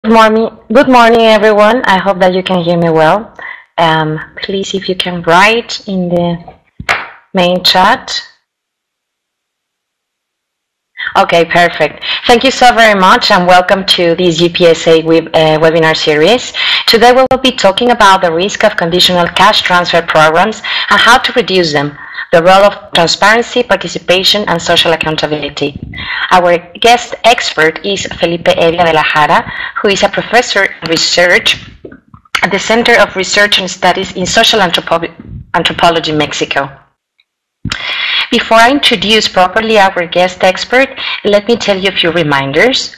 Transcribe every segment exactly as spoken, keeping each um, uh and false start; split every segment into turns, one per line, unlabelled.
Good morning, good morning, everyone. I hope that you can hear me well. Um, please, if you can write in the main chat. Okay, perfect. Thank you so very much, and welcome to this G P S A web, uh, webinar series. Today we will be talking about the risk of conditional cash transfer programs and how to reduce them, the role of transparency, participation, and social accountability. Our guest expert is Felipe Evia de la Jara, who is a professor in research at the Center of Research and Studies in Social Anthropo Anthropology, Mexico. Before I introduce properly our guest expert, let me tell you a few reminders.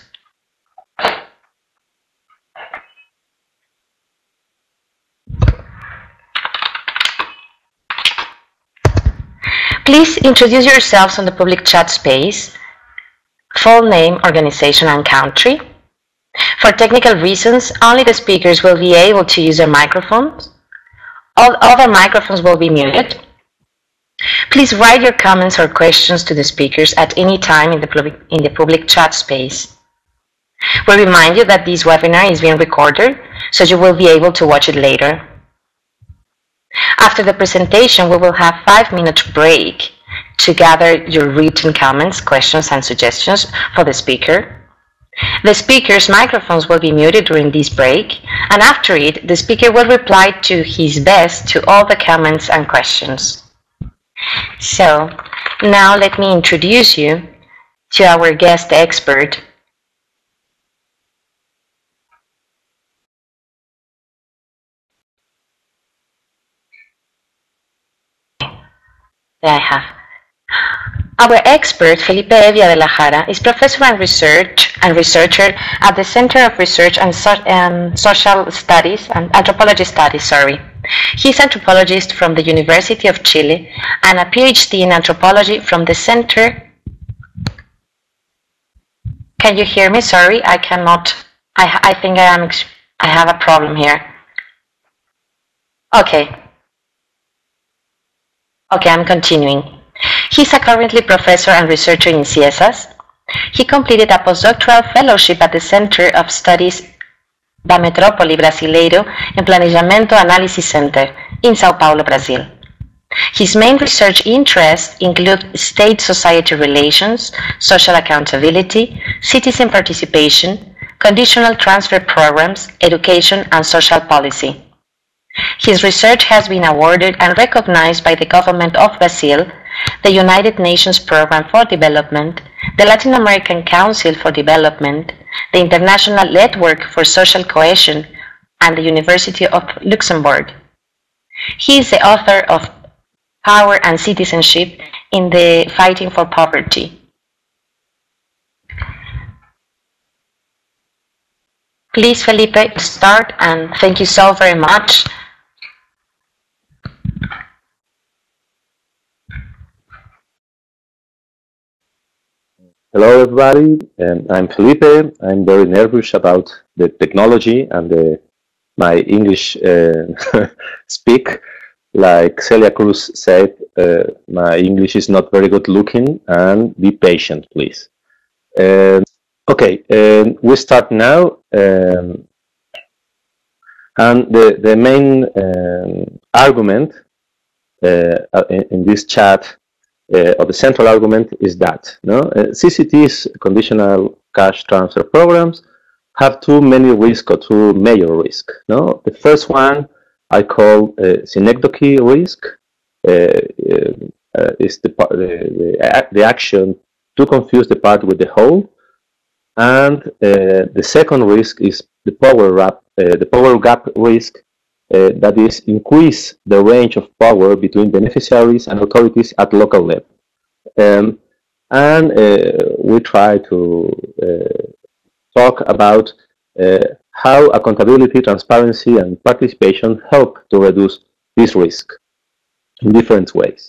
Please introduce yourselves on the public chat space, full name, organization, and country. For technical reasons, only the speakers will be able to use their microphones. All other microphones will be muted. Please write your comments or questions to the speakers at any time in the public, in the public chat space. We remind you that this webinar is being recorded, so you will be able to watch it later. After the presentation, we will have five minutes break to gather your written comments, questions, and suggestions for the speaker. The speaker's microphones will be muted during this break, and after it, the speaker will reply to his best to all the comments and questions. So, now let me introduce you to our guest expert. That I have. Our expert, Felipe Evia de la Jara, is professor and research and researcher at the Center of Research and so, um, Social Studies and Anthropology Studies. Sorry, he's anthropologist from the University of Chile and a PhD in anthropology from the Center. Can you hear me? Sorry, I cannot. I I think I am. I have a problem here. Okay. Okay, I'm continuing. He's a currently professor and researcher in C S S. He completed a postdoctoral fellowship at the Center of Studies da Metrópole Brasileiro em Planejamento Analysis Center in São Paulo, Brazil. His main research interests include state-society relations, social accountability, citizen participation, conditional transfer programs, education, and social policy. His research has been awarded and recognized by the Government of Brazil, the United Nations Programme for Development, the Latin American Council for Development, the International Network for Social Cohesion, and the University of Luxembourg. He is the author of Power and Citizenship in the Fighting for Poverty. Please, Felipe, start, and thank you so very much.
Hello, everybody. Um, I'm Felipe. I'm very nervous about the technology and the, my English uh, speak. Like Celia Cruz said, uh, my English is not very good looking, and be patient, please. Um, okay, um, we start now. Um, and the, the main um, argument uh, in, in this chat Uh, or the central argument is that no uh, C C T's conditional cash transfer programs have too many risks or too major risk. No, the first one I call uh, synecdoche risk. Uh, uh, is the, the the the action to confuse the part with the whole, and uh, the second risk is the power gap. Uh, the power gap risk. Uh, that is, increase the range of power between beneficiaries and authorities at local level. Um, and uh, we try to uh, talk about uh, how accountability, transparency, and participation help to reduce this risk in different ways.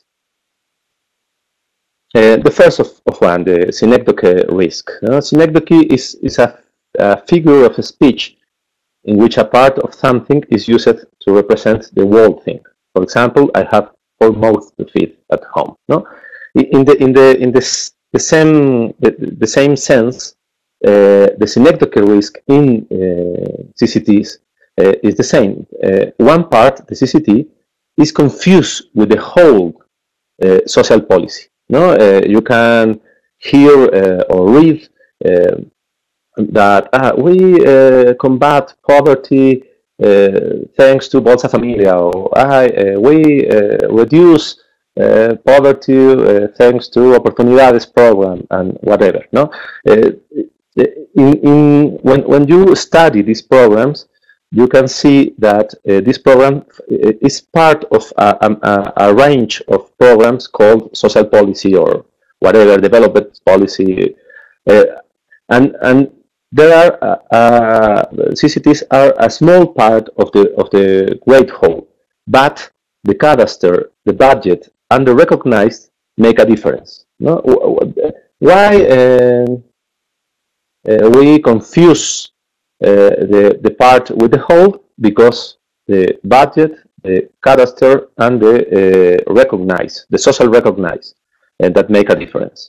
Uh, the first of, of one, the synecdoche risk. Uh, synecdoche is, is a, a figure of speech in which a part of something is used to represent the whole thing. For example, I have four mouths to feed at home. No, in the in the in this the same the, the same sense, uh, the synecdoche risk in uh, C C Ts uh, is the same. Uh, one part, the C C T, is confused with the whole uh, social policy. No, uh, you can hear uh, or read uh, that uh, we uh, combat poverty uh, thanks to Bolsa Familia, or uh, we uh, reduce uh, poverty uh, thanks to Oportunidades program and whatever. No, uh, in, in when when you study these programs, you can see that uh, this program is part of a, a, a range of programs called social policy or whatever development policy, uh, and and there are uh, uh, C C Ts are a small part of the of the great whole, but the cadastre, the budget, and the recognized make a difference. No, why uh, uh, we confuse uh, the the part with the whole? Because the budget, the cadastre, and the uh, recognize, the social recognize, and that make a difference.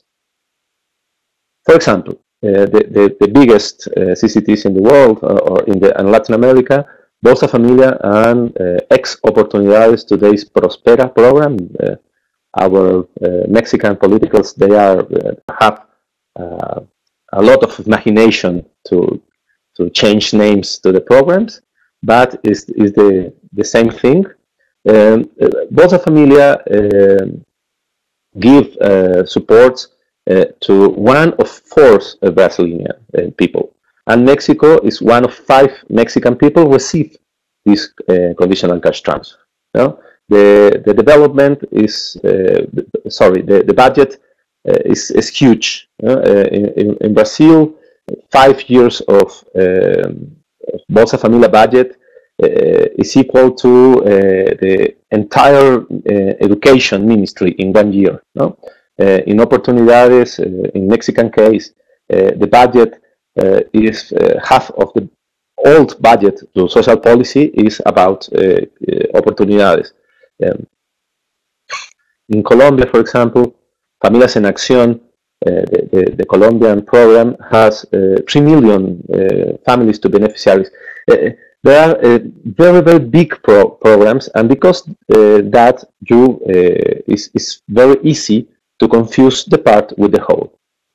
For example, uh, the, the, the biggest uh, C C Ts in the world uh, or in, the, in Latin America, Bolsa Familia and uh, Ex Oportunidades, today's Prospera program. Uh, our uh, Mexican politicals, they are uh, have uh, a lot of imagination to to change names to the programs, but it's, it's the, the same thing. Um, Bolsa Familia uh, give uh, support uh, to one of four uh, Brazilian uh, people, and Mexico is one of five Mexican people receive this uh, conditional cash transfer. No? The the development is uh, sorry the, the budget uh, is, is huge. Uh, in, in Brazil, five years of um, Bolsa Familia budget uh, is equal to uh, the entire uh, education ministry in one year. No? Uh, in Oportunidades, uh, in Mexican case, uh, the budget uh, is uh, half of the old budget to social policy is about uh, uh, Oportunidades. Um, in Colombia, for example, Familias en Acción, uh, the, the, the Colombian program has uh, three million uh, families to beneficiaries. Uh, there are uh, very, very big pro programs, and because uh, that you uh, is, is very easy to confuse the part with the whole.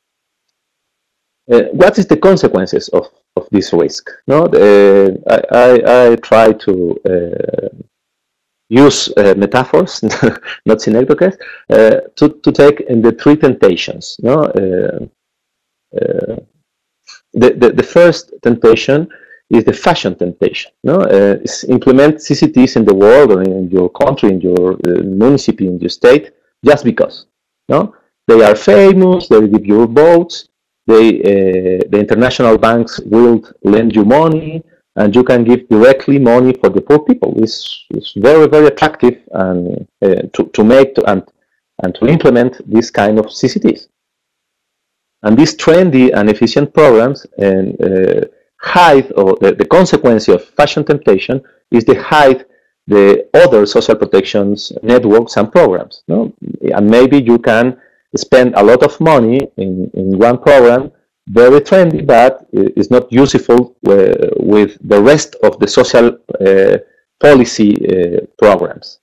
Uh, what is the consequences of, of this risk? No, uh, I, I, I try to uh, use uh, metaphors, not synecdoches, uh, to, to take in the three temptations. No, uh, uh, the, the the first temptation is the fashion temptation. No, uh, is implement C C Ts in the world or in your country, in your uh, municipality, in your state, just because. No, they are famous. They give you votes. They uh, the international banks will lend you money, and you can give directly money for the poor people. It's, it's very, very attractive and uh, to, to make to, and, and to implement this kind of C C Ts. And these trendy and efficient programs and uh, hide, or the, the consequence of fashion temptation is they hide the other social protections networks and programs. No? And maybe you can spend a lot of money in, in one program, very trendy, but is not useful uh, with the rest of the social uh, policy uh, programs.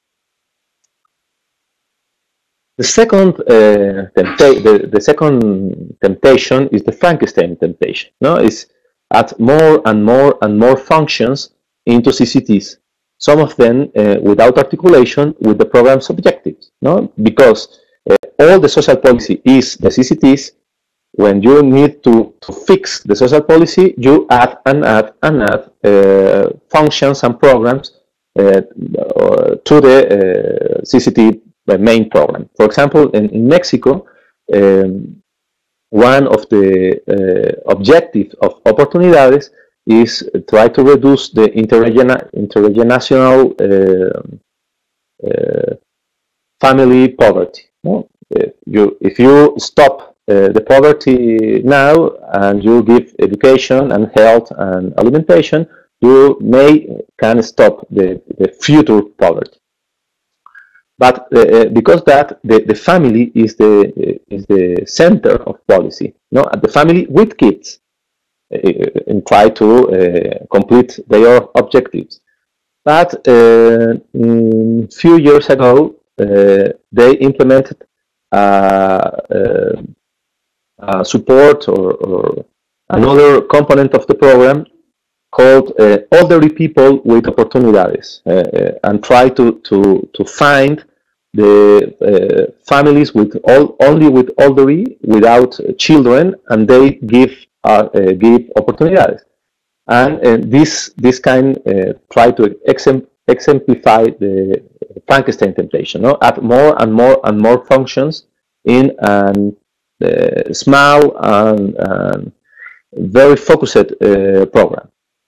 The second, uh, the, the second temptation is the Frankenstein temptation. No, is add more and more and more functions into C C Ts. Some of them uh, without articulation with the program's objectives. No, because uh, all the social policy is the C C Ts. When you need to, to fix the social policy, you add and add and add uh, functions and programs uh, to the uh, C C T main program. For example, in, in Mexico, um, one of the uh, objectives of Oportunidades is try to reduce the interregional, interregionational uh, uh, family poverty. No? Uh, you, if you stop Uh, the poverty now and you give education and health and alimentation, you may can stop the, the future poverty. But uh, because that the, the family is the is the center of policy, no, the family with kids, uh, and try to uh, complete their objectives. But uh, a few years ago, uh, they implemented uh, uh, uh, support or, or another component of the program called uh, elderly people with opportunities, uh, uh, and try to, to, to find the uh, families with all, only with elderly without children, and they give uh, uh, give opportunities. And uh, this this kind uh, try to exempl exemplify the Frankenstein temptation. No, add more and more and more functions in a uh, small and, and very focused uh, program.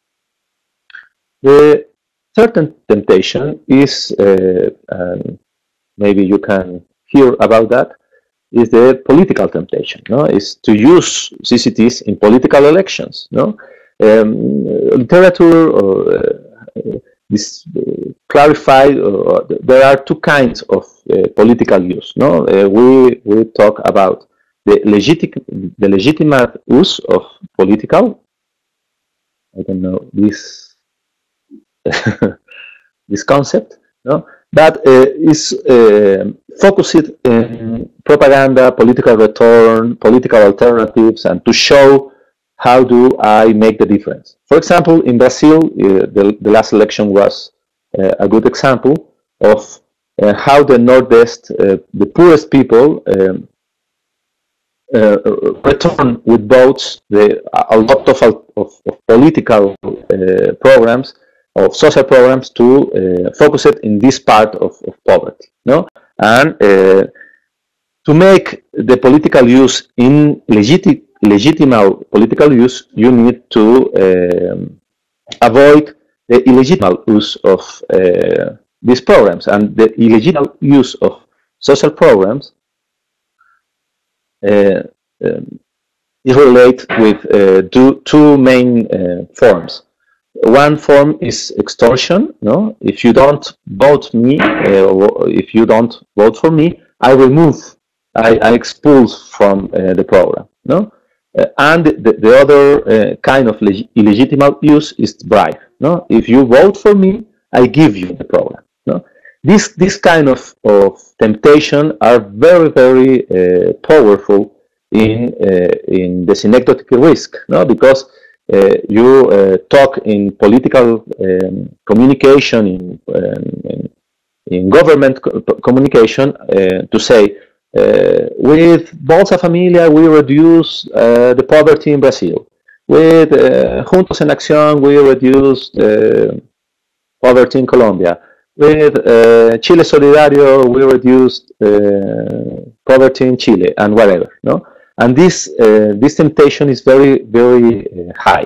The third temptation is, uh, and maybe you can hear about that, is the political temptation. No, is to use C C Ts in political elections. No, um, literature or uh, this uh, clarified. Uh, there are two kinds of uh, political use. No, uh, we we talk about the legitimate the legitimate use of political. I don't know this. this concept, no, that uh, is uh, focused in propaganda, political return, political alternatives, and to show how do I make the difference. For example, in Brazil, uh, the, the last election was uh, a good example of uh, how the Northeast, uh, the poorest people, um, uh, return with votes the, a lot of, of, of political uh, programs, of social programs to uh, focus it in this part of, of poverty, no, and uh, to make the political use in legit legitimate political use, you need to um, avoid the illegitimate use of uh, these programs, and the illegitimate use of social programs uh, um, is related with uh, two, two main uh, forms. One form is extortion. No, if you don't vote me, uh, or if you don't vote for me, I remove, I, I expulse from uh, the program. No, uh, and the, the other uh, kind of illegitimate use is bribe. No, if you vote for me, I give you the program. No, this this kind of of temptation are very very uh, powerful in uh, in the synecdoche risk. No, because Uh, you uh, talk in political um, communication, in, um, in, in government co communication, uh, to say, uh, with Bolsa Familia, we reduce uh, the poverty in Brazil. With uh, Juntos en Acción, we reduce the poverty in Colombia. With uh, Chile Solidario, we reduced uh, poverty in Chile, and whatever. No? And this uh, this temptation is very very uh, high.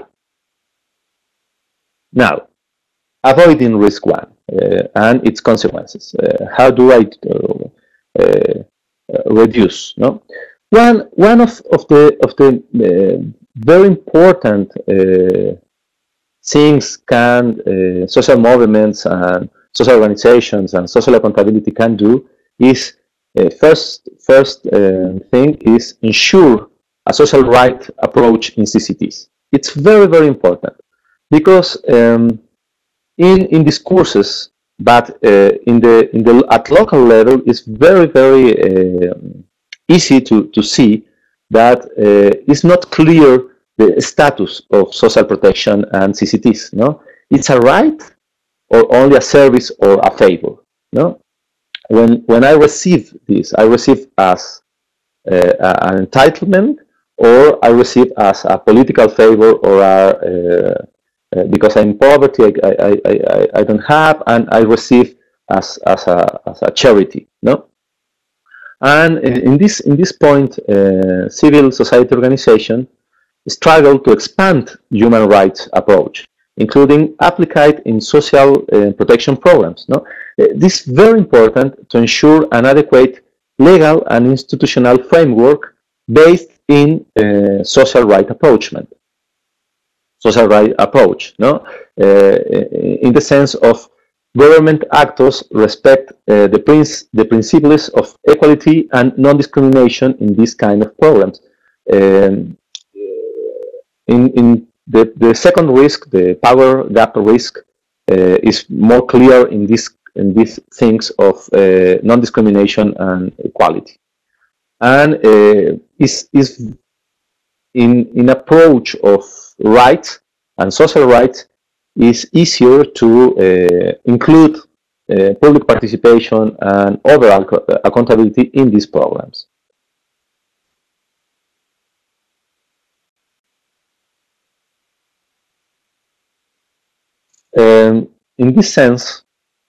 Now, avoiding risk one uh, and its consequences. Uh, how do I uh, uh, reduce? No, one one of, of the of the uh, very important uh, things can uh, social movements and social organizations and social accountability can do is Uh, first, first uh, thing is ensure a social right approach in C C Ts. It's very, very important because um, in in discourses, but uh, in the in the at local level, it's very, very uh, easy to to see that uh, it's not clear the status of social protection and C C Ts. No, it's a right or only a service or a favor. No. When when I receive this, I receive as uh, an entitlement, or I receive as a political favor, or a, uh, uh, because I'm in poverty, I, I, I, I don't have, and I receive as as a as a charity. No, and in this in this point, uh, civil society organization struggle to expand human rights approach, including applied in social uh, protection programs. No, this is very important to ensure an adequate legal and institutional framework based in uh, social right approachment. Social right approach, no, uh, in the sense of government actors respect uh, the, princ the principles of equality and non-discrimination in this kind of programs. Um, in in the, the second risk, the power gap risk, uh, is more clear in this in these things of uh, non-discrimination and equality, and uh, is is in in approach of rights and social rights is easier to uh, include uh, public participation and overall accountability in these programs. Um, in this sense,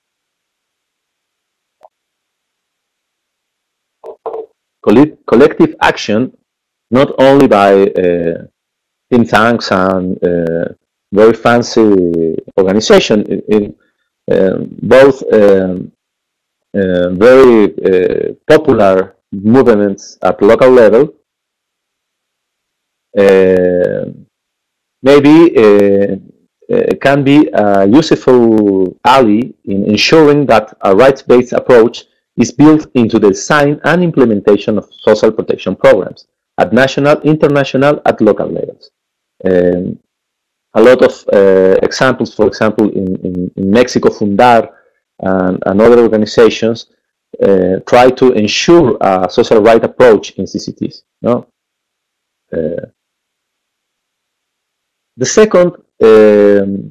collective action, not only by uh, think tanks and uh, very fancy organization, in, in um, both um, uh, very uh, popular movements at local level, uh, maybe uh, uh, can be a useful ally in ensuring that a rights-based approach is built into the design and implementation of social protection programs at national, international, at local levels. Um, a lot of uh, examples, for example, in, in, in Mexico, Fundar and, and other organizations uh, try to ensure a social right approach in C C Ts. No? Uh, the second, um,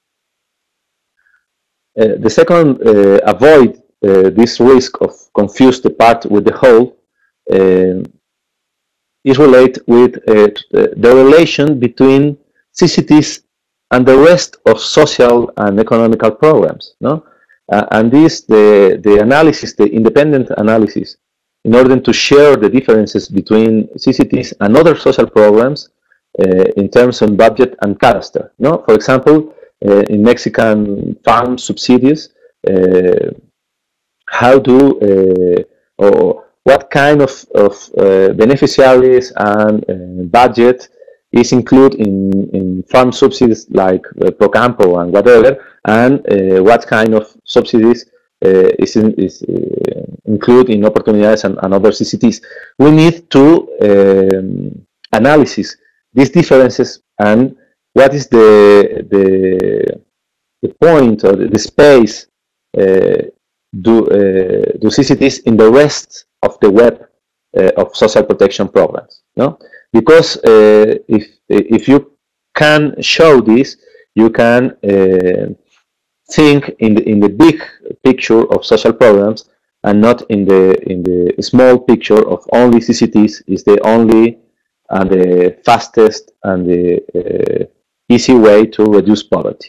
uh, the second uh, avoid uh, this risk of confuse the part with the whole um, is related with uh, the relation between C C Ts and the rest of social and economical programs. No? Uh, and this, the, the analysis, the independent analysis, in order to share the differences between C C Ts and other social programs uh, in terms of budget and cadastre. No? For example, uh, in Mexican farm subsidies, uh, how do, uh, or what kind of, of uh, beneficiaries and uh, budget is included in, in farm subsidies like uh, Procampo and whatever, and uh, what kind of subsidies uh, is, in, is uh, included in Oportunidades and, and other C C Ts. We need to um, analyze these differences and what is the, the, the point or the, the space uh, do, uh, do C C Ts in the rest of the web uh, of social protection programs. No? Because uh, if, if you can show this, you can uh, think in the, in the big picture of social programs and not in the, in the small picture of only C C Ts is the only and the fastest and the uh, easy way to reduce poverty.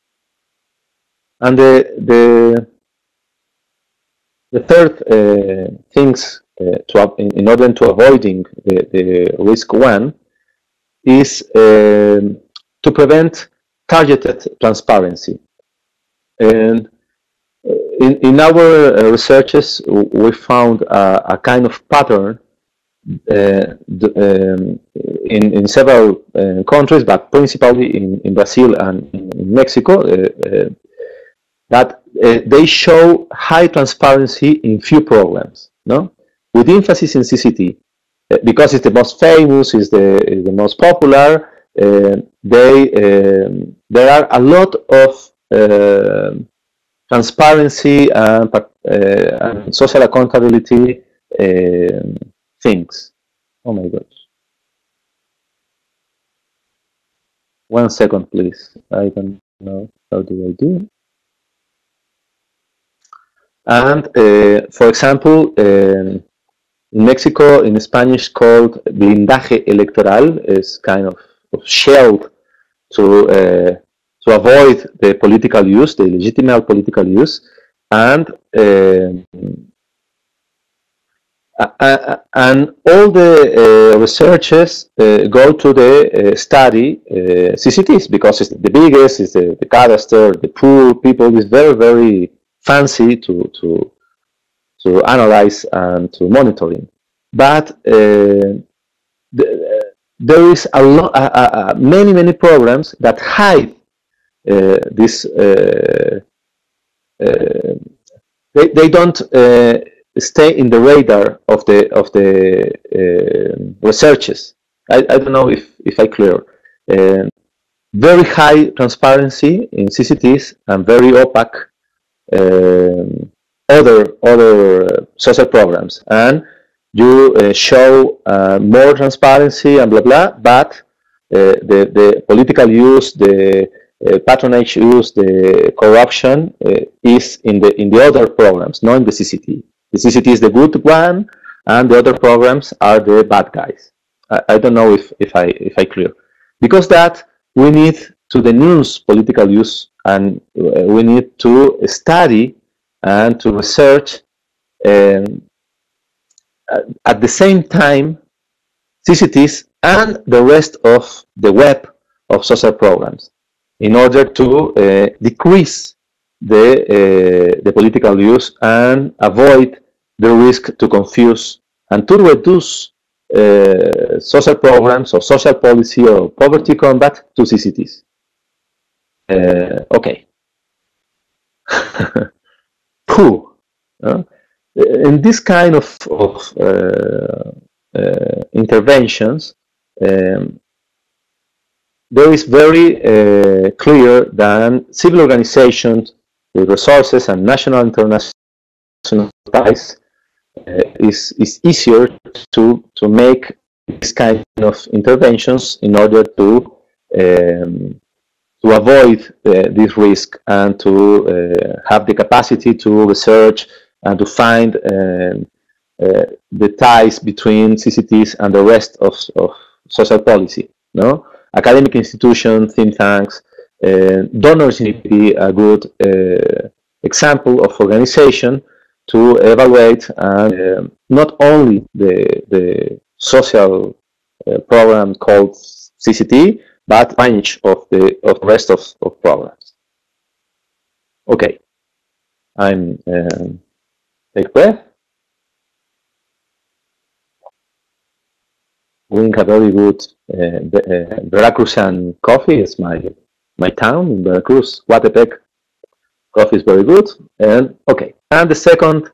And the, the, the third uh, things uh, to, in, in order to avoiding the, the risk one is um, to prevent targeted transparency. And in, in our researches, we found a, a kind of pattern uh, the, um, in, in several uh, countries, but principally in, in Brazil and in Mexico, uh, uh, that uh, they show high transparency in few programs, no? With emphasis in C C T, uh, because it's the most famous, is the, is the most popular. Uh, they um, there are a lot of uh, transparency and, uh, and social accountability uh, things. Oh my gosh. One second, please. I don't know how do I do. And uh, for example, um, in Mexico, in Spanish, called blindaje electoral, is kind of, of shield to uh, to avoid the political use, the legitimate political use, and uh, uh, and all the uh, researchers uh, go to the uh, study uh, C C Ts because it's the biggest, it's the, the cadastre, the poor people is very very fancy to to to analyze and to monitoring, but uh, the, there is a lot, uh, uh, many many programs that hide uh, this. Uh, uh, they they don't uh, stay in the radar of the of the uh, researchers. I, I don't know if if I clear. uh, very high transparency in C C Ts and very opaque um, other other social programs, and you uh, show uh, more transparency and blah blah, but uh, the the political use, the uh, patronage use, the corruption uh, is in the in the other programs, not in the C C T. The C C T is the good one, and the other programs are the bad guys. I, I don't know if if I if I clear, because that we need to denunciate political use, and uh, we need to study and to research um, at the same time C C Ts and the rest of the web of social programs in order to uh, decrease the, uh, the political use and avoid the risk to confuse and to reduce uh, social programs or social policy or poverty combat to C C Ts. Uh, okay. Whew. Uh, in this kind of, of uh, uh, interventions, um, there is very uh, clear that civil organizations with resources and national and international ties uh, is, is easier to, to make this kind of interventions in order to um, to avoid uh, this risk and to uh, have the capacity to research and to find um, uh, the ties between C C Ts and the rest of, of social policy. No, academic institutions, think tanks, uh, donors need to be a good uh, example of organization to evaluate and uh, not only the the social uh, program called C C T, but range of the of the rest of, of programs. Okay, I'm um, take breath. Doing a very good uh, uh, Veracruzan coffee. It's my my town in Veracruz, Guatepec. Coffee is very good. And okay, and the second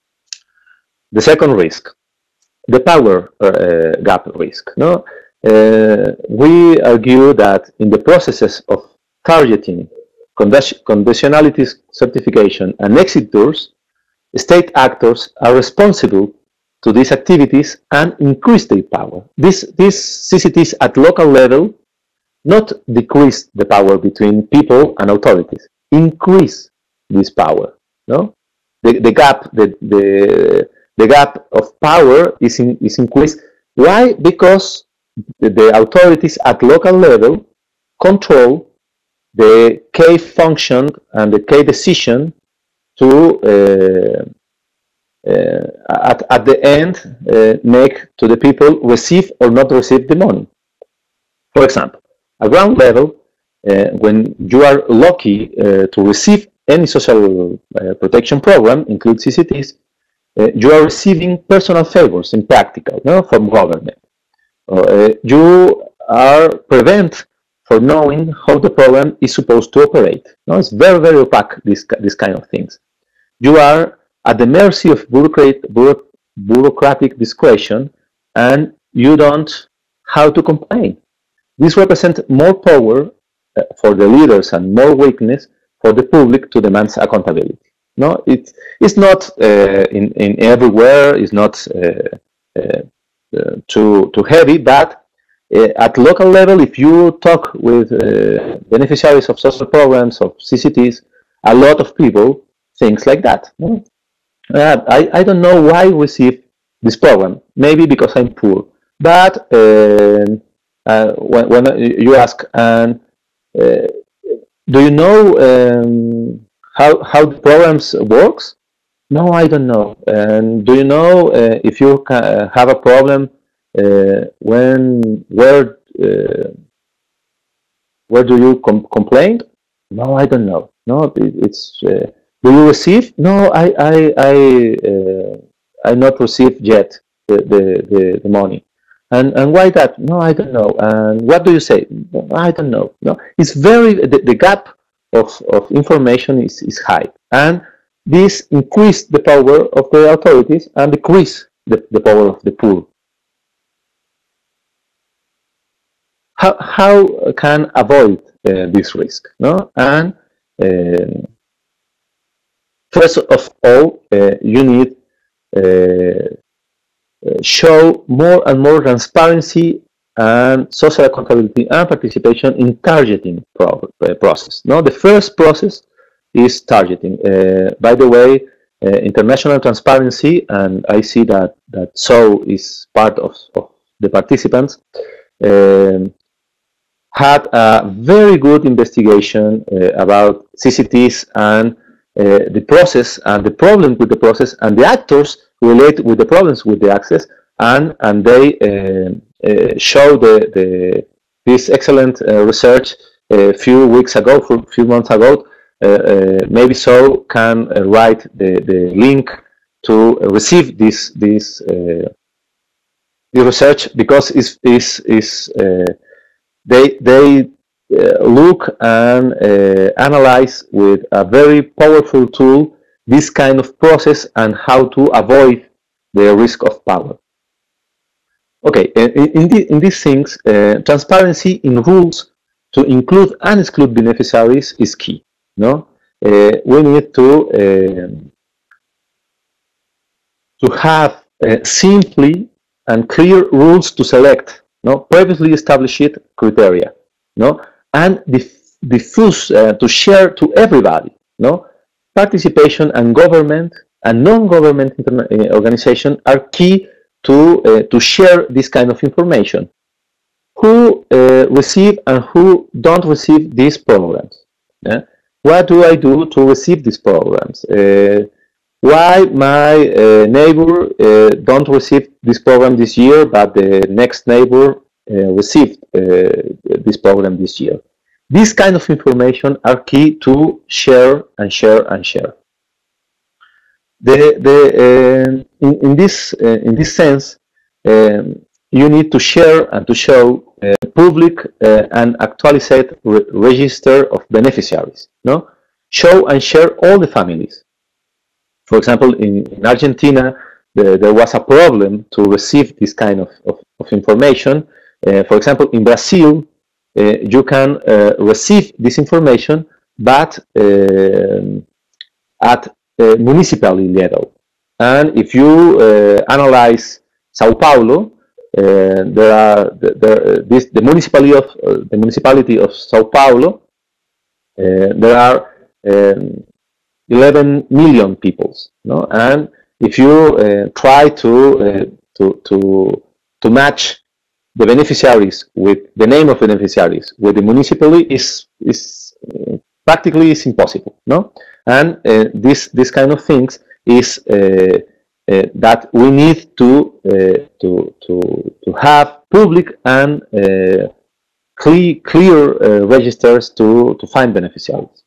the second risk, the power uh, gap risk. No. Uh, we argue that in the processes of targeting, conditionality certification, and exit doors, state actors are responsible to these activities and increase their power. This, these C C Ts at local level not decrease the power between people and authorities, increase this power. No, the, the gap, the, the the gap of power is in, is increased. Why? Because the authorities at local level control the key function and the key decision to uh, uh, at, at the end uh, make to the people receive or not receive the money. For example, at ground level, uh, when you are lucky uh, to receive any social uh, protection program, include C C Ts, uh, you are receiving personal favors in practical, no, from government. Uh, you are prevent for knowing how the program is supposed to operate. No, it's very, very opaque, this, this kind of things. You are at the mercy of bureaucrat, bureaucratic discretion, and you don't how to complain. This represents more power uh, for the leaders and more weakness for the public to demand accountability. No, it, it's not uh, in, in everywhere, it's not uh, uh, Uh, too too heavy, but uh, at local level, if you talk with uh, beneficiaries of social programs, of C C Ts, a lot of people think like that. Uh, I, I don't know why I receive this program. Maybe because I'm poor. But uh, uh, when, when you ask, and uh, do you know um, how how the programs works? No, I don't know. And do you know uh, if you can, uh, have a problem uh, when where uh, where do you com complain? No, I don't know. No, it, it's uh, do you receive? No, I I I uh, I not received yet the, the the the money. And and why that? No, I don't know. And what do you say? No, I don't know. No, it's very the, the gap of of information is is high, and this increased the power of the authorities and decreased the, the power of the poor. how, how can avoid uh, this risk? No, and uh, first of all, uh, you need uh, show more and more transparency and social accountability and participation in targeting pro uh, process. No, the first process is targeting. Uh, by the way, uh, international transparency, and I see that that S O is part of, of the participants, um, had a very good investigation uh, about C C Ts and uh, the process and the problem with the process and the actors relate with the problems with the access, and and they uh, uh, show the, the this excellent uh, research a few weeks ago, a few months ago. Uh, uh, maybe so can uh, write the, the link to receive this this uh, the research, because is is is uh, they they uh, look and uh, analyze with a very powerful tool this kind of process and how to avoid the risk of power. Okay, in, in, the, in these things, uh, transparency in rules to include and exclude beneficiaries is key. No, uh, we need to uh, to have uh, simply and clear rules to select. No, previously established criteria. No, and diff diffuse uh, to share to everybody. No, participation and government and non-government organization are key to uh, to share this kind of information. Who uh, receive and who don't receive these programs? Yeah? What do I do to receive these programs? Uh, why my uh, neighbor uh, don't receive this program this year, but the next neighbor uh, received uh, this program this year? These kind of information are key to share and share and share. The, the, uh, in, in, this, uh, in this sense, um, you need to share and to show uh, public uh, and actualized re register of beneficiaries. No? Show and share all the families. For example, in, in Argentina, the, there was a problem to receive this kind of, of, of information. Uh, for example, in Brazil, uh, you can uh, receive this information, but uh, at uh, municipal level. And if you uh, analyze Sao Paulo, uh, there are the, the, this, the municipality of uh, the municipality of Sao Paulo. Uh, there are um, eleven million people, no? And if you uh, try to uh, to to to match the beneficiaries with the name of beneficiaries with the municipality, is is uh, practically is impossible, no? And uh, this this kind of things is uh, uh, that we need to uh, to to to have public and uh, clear clear uh, registers to to find beneficiaries.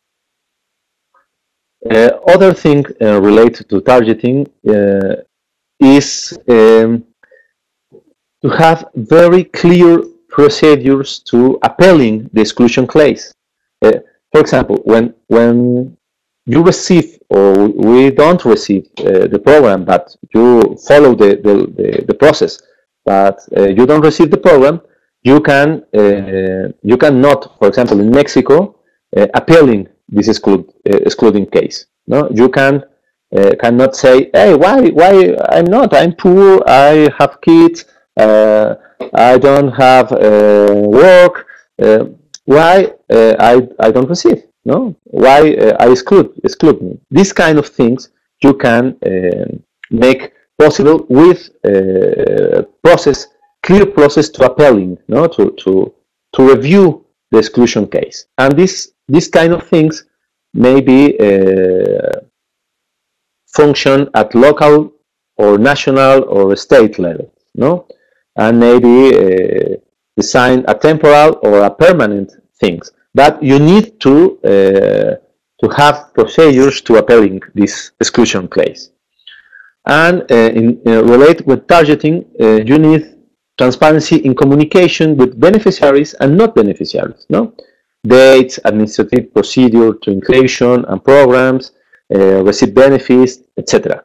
Uh, other thing uh, related to targeting uh, is um, to have very clear procedures to appealing the exclusion case. Uh, for example, when when you receive or we don't receive uh, the program, but you follow the the, the, the process, but uh, you don't receive the program, you can uh, you cannot, for example, in Mexico, uh, appealing this exclude, uh, excluding case. No, you can uh, cannot say, hey, why why I'm not? I'm poor. I have kids. Uh, I don't have uh, work. Uh, why uh, I I don't receive? No, why uh, I exclude exclude me? These kind of things you can uh, make possible with uh, process clear process to appealing, no, to to to review the exclusion case, and this these kind of things maybe uh, function at local or national or state level, no, and maybe uh, design a temporal or a permanent things. But you need to uh, to have procedures to appealing this exclusion case. And uh, in uh, relate with targeting, uh, you need transparency in communication with beneficiaries and not beneficiaries. No, dates, administrative procedure to inclusion and programs, uh, receive benefits, et cetera.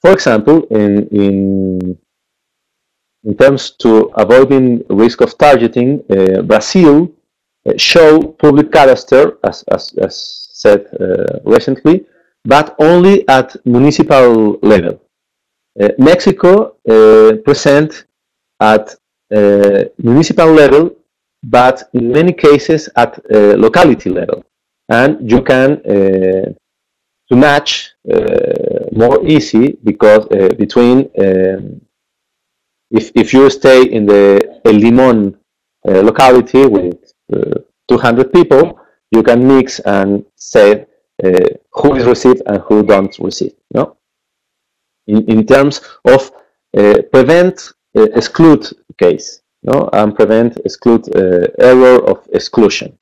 for example, in, in, in terms to avoiding risk of targeting, uh, Brazil uh, show public cadastre, as, as, as said uh, recently, but only at municipal level. Uh, Mexico uh, present at uh, municipal level, but in many cases at uh, locality level. And you can uh, to match uh, more easy because uh, between um, if, if you stay in the El Limon uh, locality with uh, two hundred people, you can mix and say uh, who is received and who don't receive. No, in, in terms of uh, prevent uh, exclude case, no, and prevent exclude uh, error of exclusion.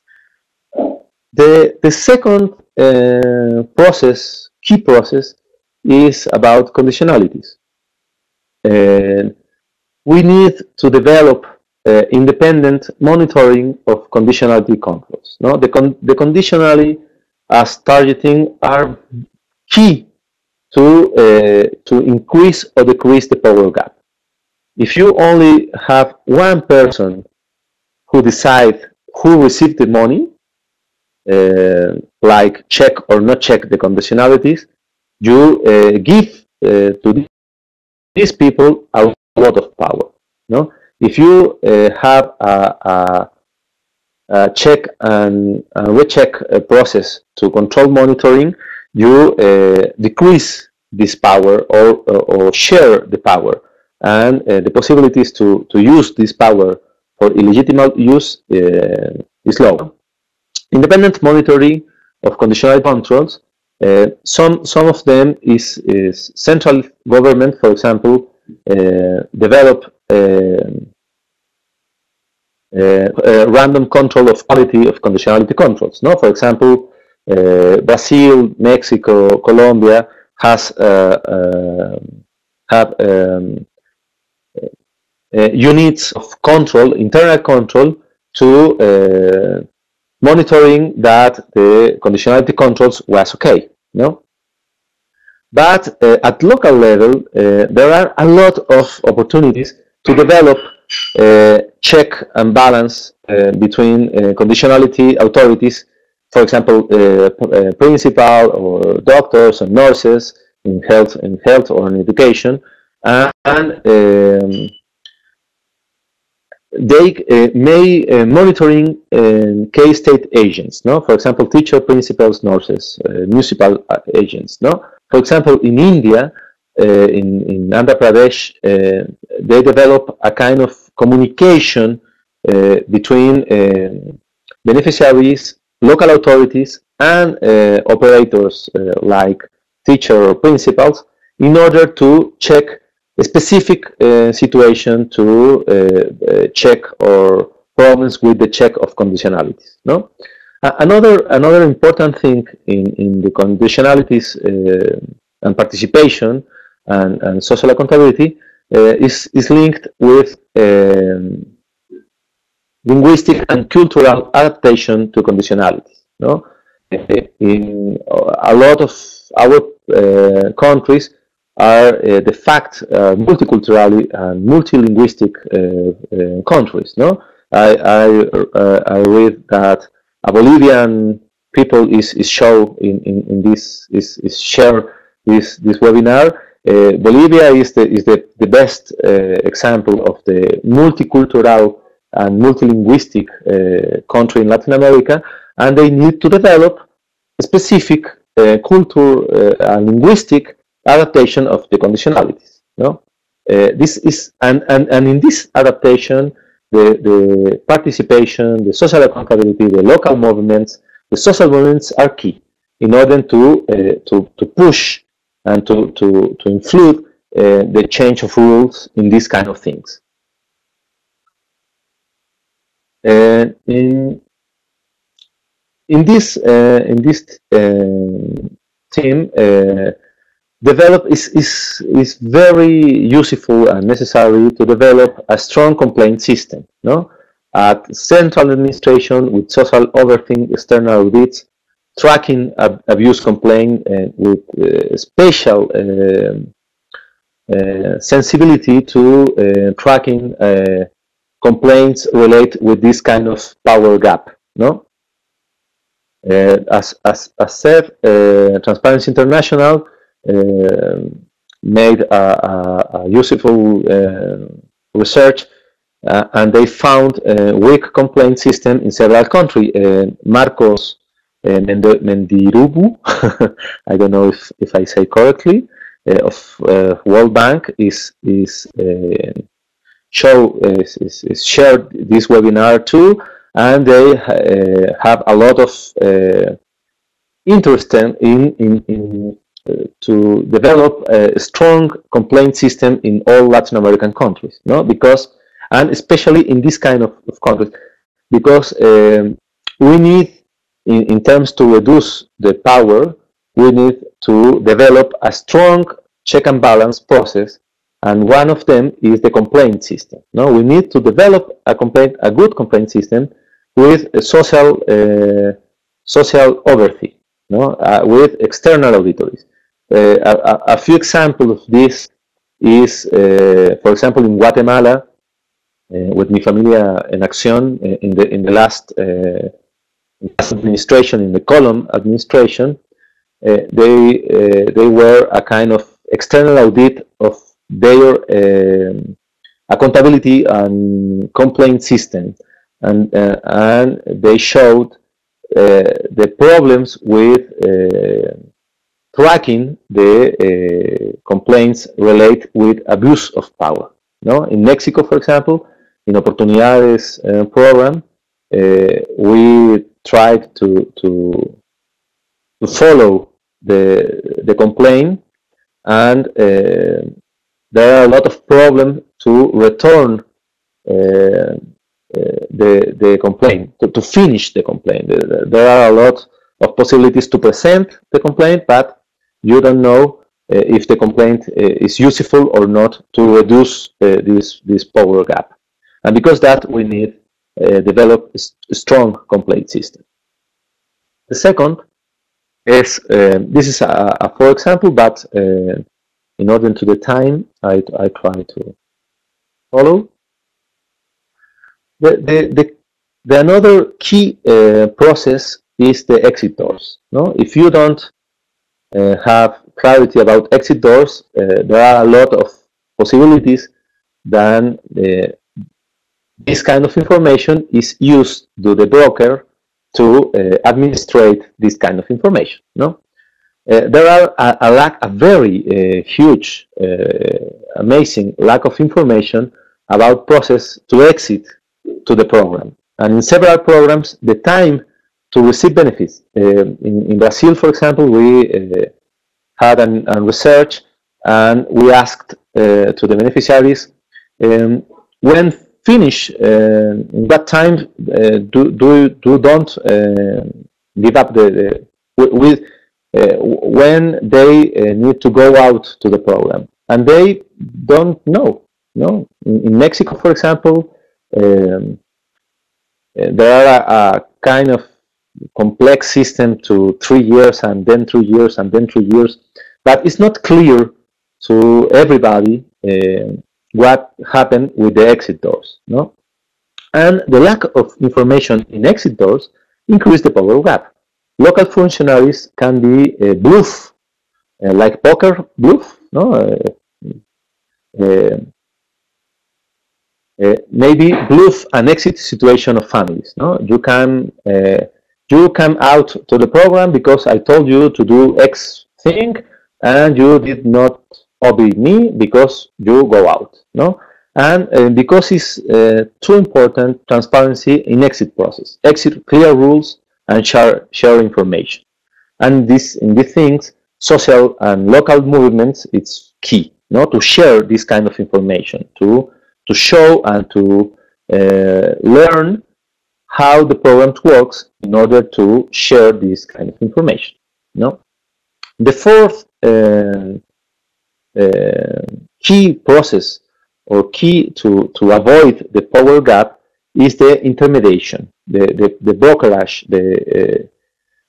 The the second uh, process, key process, is about conditionalities. And we need to develop uh, independent monitoring of conditionality controls. No, the con the conditionality as targeting are key to uh, to increase or decrease the power gap. If you only have one person who decides who received the money, uh, like check or not check the conditionalities, you uh, give uh, to these people a lot of power. No, if you uh, have a, a, a check and a recheck process to control monitoring, you uh, decrease this power or, or, or share the power, and uh, the possibilities to, to use this power for illegitimate use uh, is low. Independent monitoring of conditional controls, uh, some some of them is, is central government, for example, uh, develop uh, uh, uh, random control of quality of conditionality controls. No, for example, uh, Brazil, Mexico, Colombia has uh, uh, have um, uh, units of control, internal control, to uh, monitoring that the conditionality controls was okay. No, but uh, at local level, uh, there are a lot of opportunities to develop uh, check and balance uh, between uh, conditionality authorities, for example, uh, uh, principal or doctors or nurses in health, in health or in education, and um, they uh, may uh, monitoring uh, K-state agents, no? For example, teacher, principals, nurses, uh, municipal agents, no? For example, in India, uh, in, in Andhra Pradesh, uh, they develop a kind of communication uh, between uh, beneficiaries, local authorities, and uh, operators uh, like teacher or principals, in order to check a specific uh, situation, to uh, uh, check or problems with the check of conditionalities. No, uh, another another important thing in in the conditionalities uh, and participation and, and social accountability uh, is is linked with um, linguistic and cultural adaptation to conditionalities. No, in a lot of our uh, countries are uh, the fact uh, multicultural and multilinguistic uh, uh, countries. No, I I, uh, I read that a Bolivian people is, is show in, in, in this is, is share this this webinar. Uh, Bolivia is the is the the best uh, example of the multicultural and multilinguistic uh, country in Latin America, and they need to develop a specific uh, culture uh, and linguistic adaptation of the conditionalities. No, uh, this is and, and and in this adaptation, the the participation, the social accountability, the local movements, the social movements are key in order to uh, to to push and to to to influence uh, the change of rules in these kind of things. Uh, in in this uh, in this uh, team. Uh, Develop is, is, is very useful and necessary to develop a strong complaint system. No, at central administration with social overseeing external audits tracking ab abuse complaint uh, with uh, special uh, uh, sensibility to uh, tracking uh, complaints related with this kind of power gap. No, uh, as, as as said, uh, Transparency International uh, made a, a, a useful uh, research, uh, and they found a weak complaint system in several countries. Uh, Marcos uh, Mendirubu, I don't know if, if I say correctly, uh, of uh, World Bank is is uh, show is, is, is shared this webinar too, and they uh, have a lot of uh, interest in in, in uh, to develop a strong complaint system in all Latin American countries, no? Because, and especially in this kind of, of countries, because um, we need, in, in terms to reduce the power, we need to develop a strong check and balance process, and one of them is the complaint system. No, we need to develop a complaint, a good complaint system with a social uh, social overview, no, uh, with external auditors. Uh, a, a few examples of this is, uh, for example, in Guatemala, uh, with Mi Familia en Acción, uh, in the in the last uh, administration, in the Column administration, uh, they uh, they were a kind of external audit of their uh, accountability and complaint system, and uh, and they showed uh, the problems with uh, tracking the uh, complaints related with abuse of power. No, in Mexico, for example, in Oportunidades uh, program, uh, we tried to to to follow the the complaint, and uh, there are a lot of problems to return uh, uh, the the complaint, to, to finish the complaint. There are a lot of possibilities to present the complaint, but you don't know uh, if the complaint uh, is useful or not to reduce uh, this this power gap. And because that, we need uh, develop a strong complaint system. The second is, uh, this is a, a for example, but uh, in order to the time, I, I try to follow. The, the, the, the another key uh, process is the exit doors. No? If you don't uh, have clarity about exit doors, uh, there are a lot of possibilities that uh, this kind of information is used to the broker to uh, administrate this kind of information. No? Uh, there are a, a lack, a very uh, huge, uh, amazing lack of information about process to exit to the program. And in several programs, the time to receive benefits. Uh, in, in Brazil, for example, we uh, had an, a research, and we asked uh, to the beneficiaries um, when finish, uh, in what time uh, do do do don't uh, give up the, the with. Uh, when they uh, need to go out to the program, and they don't know. No, in, in Mexico, for example, um, uh, there are a, a kind of complex system to three years and then three years and then three years, but it's not clear to everybody uh, what happened with the exit doors. No, and the lack of information in exit doors increase the power gap. Local functionaries can be uh, bluff, uh, like poker bluff, no? Uh, uh, uh, maybe bluff an exit situation of families. No, you can uh, you come out to the program because I told you to do X thing, and you did not obey me because you go out. No, and uh, because it's uh, too important, transparency in exit process, exit clear rules, and share share information. And this in these things, social and local movements, it's key, no, to share this kind of information, to to show and to uh, learn how the program works in order to share this kind of information. No, the fourth uh, uh, key process or key to to avoid the power gap is the intermediation. The, the, the brokerage, the, uh,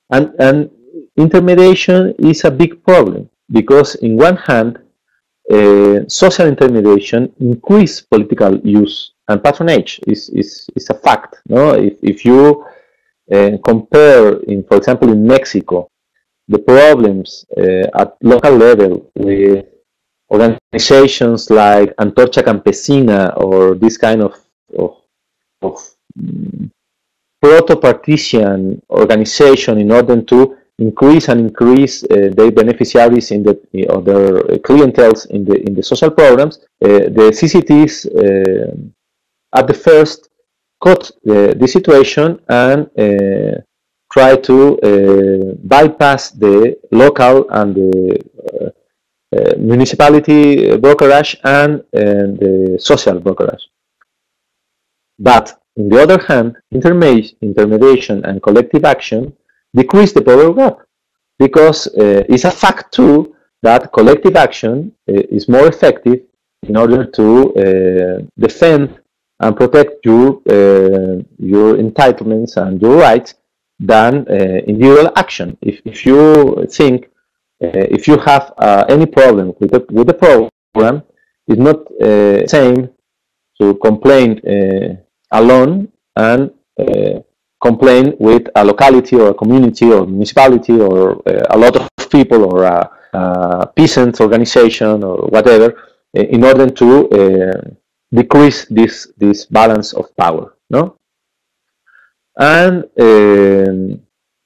And, and intermediation is a big problem because, in one hand, uh, social intermediation increase political use and patronage is, is, is a fact. No, if, if you uh, compare, in, for example, in Mexico, the problems uh, at local level with organizations like Antorcha Campesina or this kind of, of, of um, proto-partisan organization in order to increase and increase uh, their beneficiaries in the or their clientels in the in the social programs. Uh, the C C Ts uh, at the first caught uh, the situation and uh, try to uh, bypass the local and the uh, uh, municipality brokerage and, and the social brokerage. But on the other hand, intermediation and collective action decrease the power gap because uh, it's a fact too that collective action uh, is more effective in order to uh, defend and protect your uh, your entitlements and your rights than uh, individual action. If, if you think, uh, if you have uh, any problem with the, with the program, it's not the uh, same to complain uh, alone and uh, complain with a locality or a community or municipality or uh, a lot of people or a, a peasant organization or whatever uh, in order to uh, decrease this this balance of power, no? And um,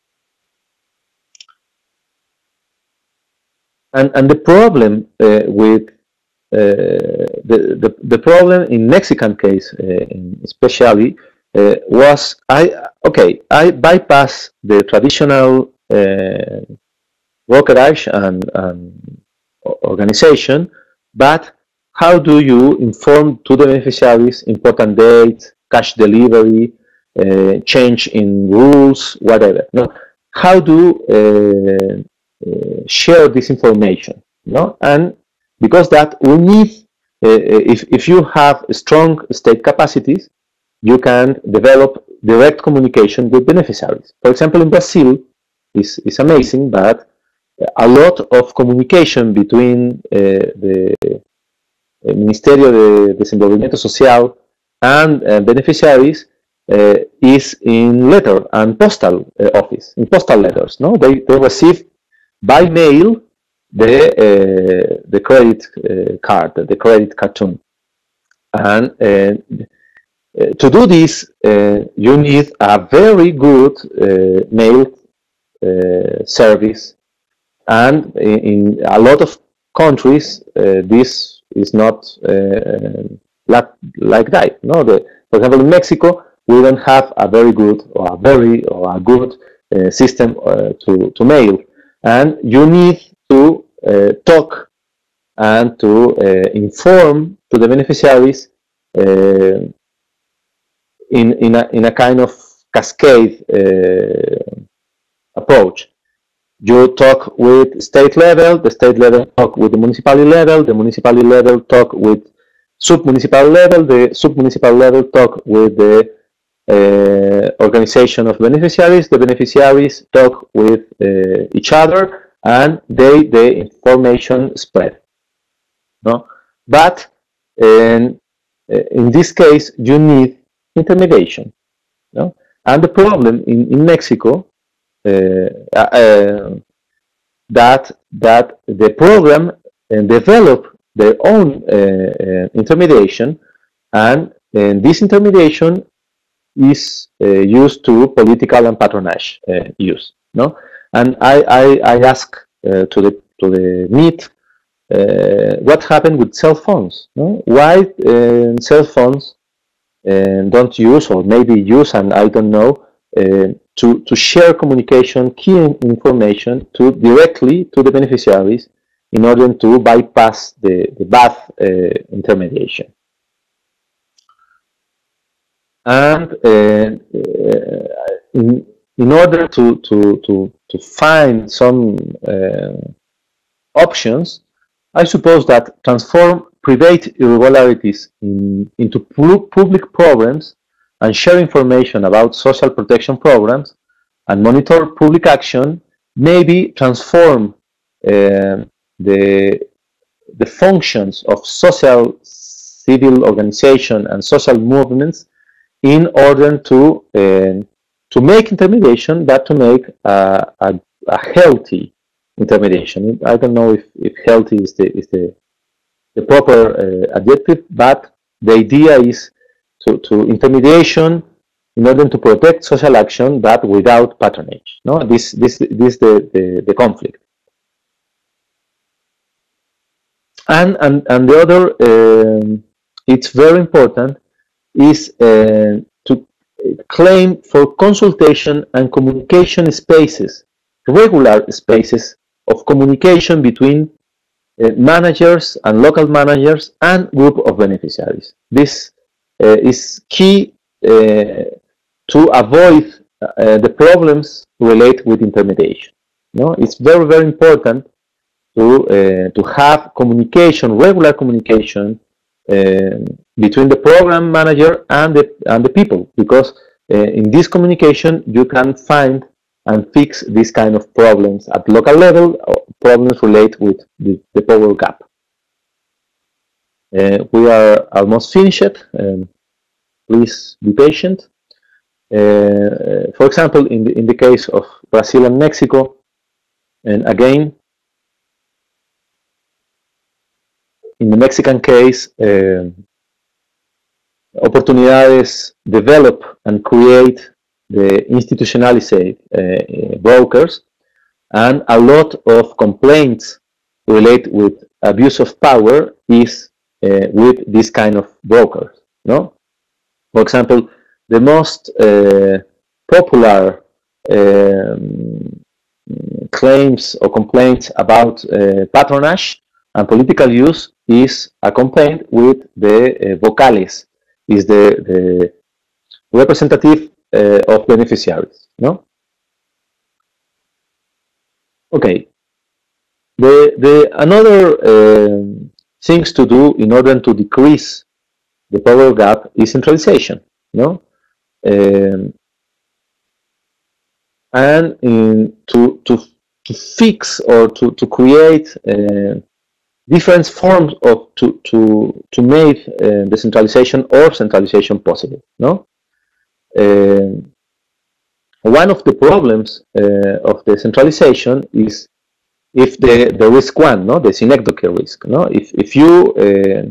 and and the problem uh, with uh, the, the the problem in Mexican case, uh, especially, uh, was I okay I bypass the traditional uh, brokerage and, and organization, but how do you inform to the beneficiaries important dates, cash delivery, uh, change in rules, whatever? No, how do uh, uh, share this information? No, and because that we need, uh, if if you have strong state capacities, you can develop direct communication with beneficiaries. For example, in Brazil, is is amazing, but a lot of communication between uh, the Ministerio de Desenvolvimiento Social and uh, beneficiaries uh, is in letter and postal uh, office, in postal letters. No, they, they receive by mail the uh, the credit uh, card, the credit cartoon, and uh, to do this, uh, you need a very good uh, mail uh, service, and in, in a lot of countries, uh, this is not uh, like, like that. No, the, for example, in Mexico, we don't have a very good or a very or a good uh, system uh, to to mail, and you need to uh, talk and to uh, inform to the beneficiaries uh, in in a in a kind of cascade uh, approach. You talk with state level, the state level talk with the municipality level, the municipality level talk with sub-municipal level, the sub-municipal level talk with the uh, organization of beneficiaries, the beneficiaries talk with uh, each other, and they the information spread. No, but in, in this case you need intermediation. No, and the problem in, in Mexico. Uh, uh, that that the program uh, develop their own uh, uh, intermediation, and, and this intermediation is uh, used to political and patronage uh, use. No, and I I, I ask uh, to the to the meet uh, what happened with cell phones. No, why uh, cell phones uh, don't use or maybe use, and I don't know. Uh, to, to share communication, key information to directly to the beneficiaries in order to bypass the, the bad uh, intermediation. And uh, in, in order to, to, to, to find some uh, options, I suppose that transform private irregularities in, into pu public programs and share information about social protection programs and monitor public action, maybe transform uh, the, the functions of social civil organization and social movements in order to uh, to make intermediation, but to make a, a, a healthy intermediation. I don't know if, if healthy is the is the, the proper uh, adjective, but the idea is to, to intermediation in order to protect social action, but without patronage. No, this this this the the, the conflict. And and and the other, um, it's very important, is uh, to claim for consultation and communication spaces, regular spaces of communication between uh, managers and local managers and group of beneficiaries. This uh, is key uh, to avoid uh, the problems related with intermediation. No, it's very very important to uh, to have communication, regular communication uh, between the program manager and the and the people, because uh, in this communication you can find and fix these kind of problems at local level, or problems related with the, the power gap. Uh, we are almost finished. Um, please be patient. Uh, for example, in the in the case of Brazil and Mexico, and again, in the Mexican case, uh, oportunidades develop and create the institutionalized uh, brokers, and a lot of complaints related with abuse of power is uh, with this kind of brokers. No, for example, the most uh, popular um, claims or complaints about uh, patronage and political use is a complaint with the uh, vocales, is the, the representative uh, of beneficiaries. No? Okay. The, the another uh, things to do in order to decrease the power gap is centralization. No? Um, and in, to, to, to fix or to, to create uh, different forms of to to to make uh, decentralization or centralization possible. No, uh, one of the problems uh, of the centralization is if the the risk one, no, the synecdoche risk. No, if if you uh,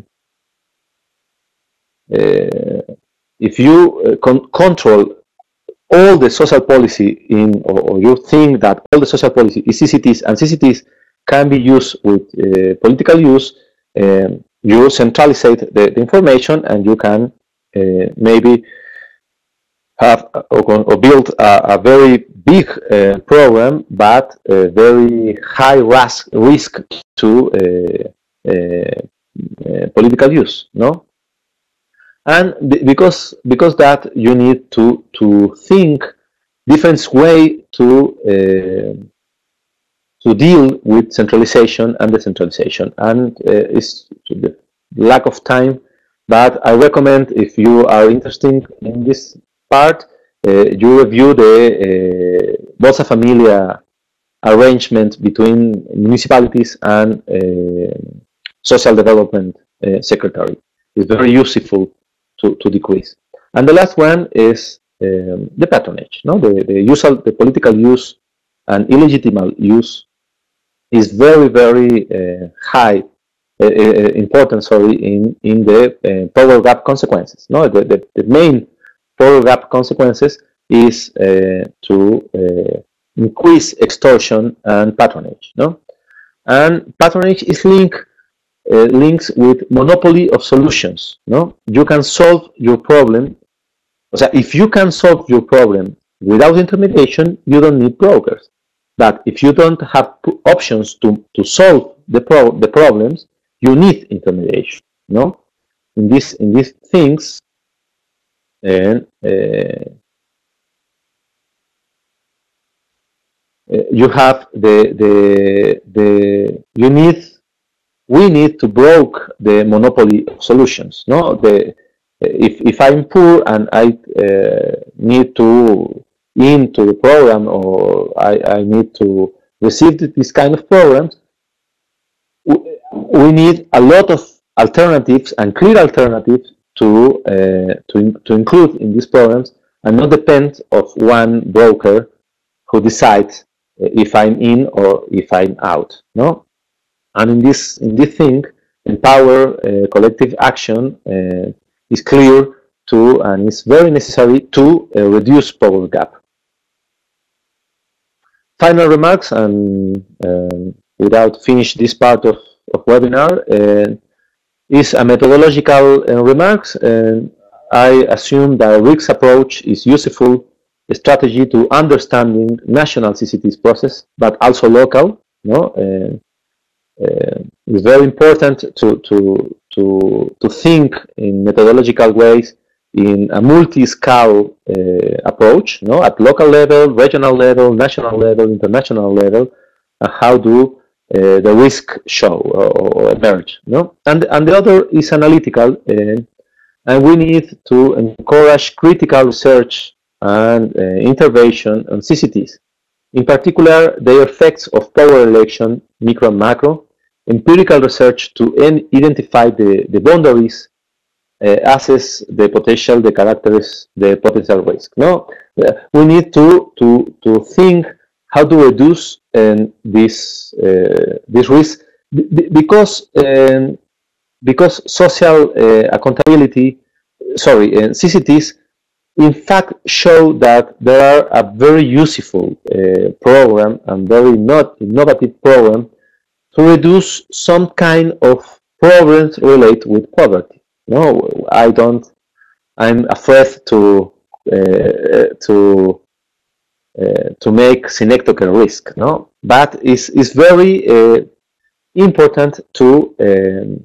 uh, if you uh, con control all the social policy in, or, or you think that all the social policy is C C Ts, and C C Ts can be used with uh, political use, um, you centralize the, the information, and you can uh, maybe have or, or build a, a very big uh, program, but a very high risk risk to uh, uh, uh, political use. No, and because because that you need to to think different way to uh, to deal with centralization and decentralization, and uh, it's the lack of time. But I recommend, if you are interested in this part, uh, you review the uh, Bolsa Familia arrangement between municipalities and uh, social development uh, secretary. It's very useful to, to decrease. And the last one is um, the patronage. No, the the usual, the political use and illegitimate use is very, very uh, high, uh, uh, important, sorry, in, in the uh, power gap consequences. No, the, the, the main power gap consequences is uh, to uh, increase extortion and patronage. No, and patronage is linked uh, links with monopoly of solutions. No, you can solve your problem. So if you can solve your problem without intermediation, you don't need brokers. But if you don't have options to, to solve the pro the problems, you need intermediation. No, in this in these things, and uh, you have the the the you need we need to break the monopoly of solutions. No, the if if I'm poor and I uh, need to into the program, or I, I need to receive this kind of programs, we need a lot of alternatives and clear alternatives to uh, to, to include in these programs, and not depend of one broker who decides if I'm in or if I'm out. No, and in this in this thing, empower uh, collective action uh, is clear to, and is very necessary to uh, reduce power gap. Final remarks, and uh, without finish this part of, of webinar, uh, is a methodological uh, remarks. And I assume that R I C S approach is useful strategy to understanding national C C Ts process, but also local. No, uh, uh, it's very important to to to to think in methodological ways in a multi-scale uh, approach. No, at local level, regional level, national level, international level. Uh, how do uh, the risk show or, or emerge? No, and and the other is analytical, uh, and we need to encourage critical research and uh, intervention on C C Ts. In particular, the effects of power election, micro and macro, empirical research to identify the, the boundaries, uh, assess the potential, the characteristics, the potential risk. No, uh, we need to, to, to think how to reduce um, this, uh, this risk, because, um, because social uh, accountability, sorry, uh, C C Ts in fact show that there are a very useful uh, program and very not innovative program to reduce some kind of problems related with poverty. No, I don't. I'm afraid to uh, to uh, to make synecdoche risk. No, but it's it's very uh, important to um,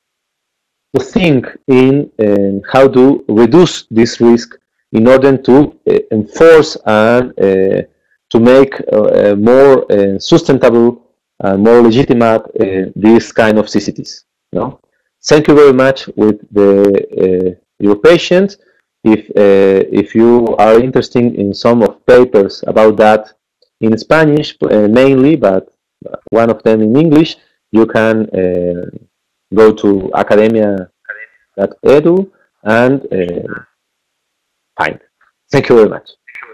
to think in um, how to reduce this risk in order to uh, enforce and uh, to make uh, more uh, sustainable and more legitimate uh, these kind of C C Ts. No? Thank you very much with the, uh, your patience. If, uh, if you are interested in some of papers about that in Spanish uh, mainly, but one of them in English, you can uh, go to academia dot edu and uh, find. Thank you very much.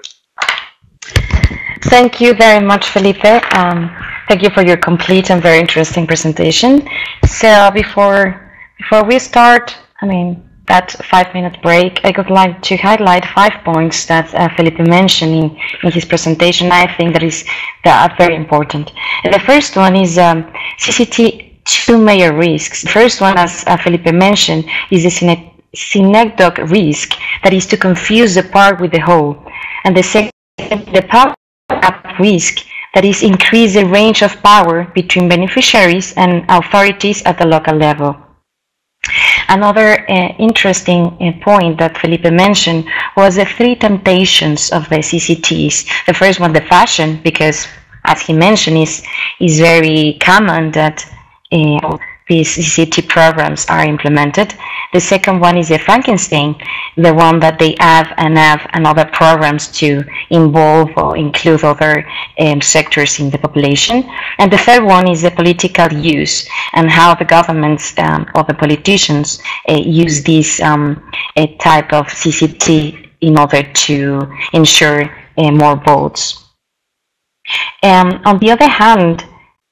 Thank you very much, Felipe. Um, thank you for your complete and very interesting presentation. So before before we start, I mean, that five-minute break, I would like to highlight five points that uh, Felipe mentioned in, in his presentation. I think that is that are very important. And the first one is um, C C T two major risks. The first one, as uh, Felipe mentioned, is the synecdoche risk, that is to confuse the part with the whole. And the second, the power gap risk, that is increase the range of power between beneficiaries and authorities at the local level. Another uh, interesting uh, point that Felipe mentioned was the three temptations of the C C Ts. The first one, the fashion, because as he mentioned, is is very common that uh, these C C T programs are implemented. The second one is the Frankenstein, the one that they have and have and other programs to involve or include other um, sectors in the population. And the third one is the political use, and how the governments um, or the politicians uh, use this um, a type of C C T in order to ensure uh, more votes. Um, on the other hand,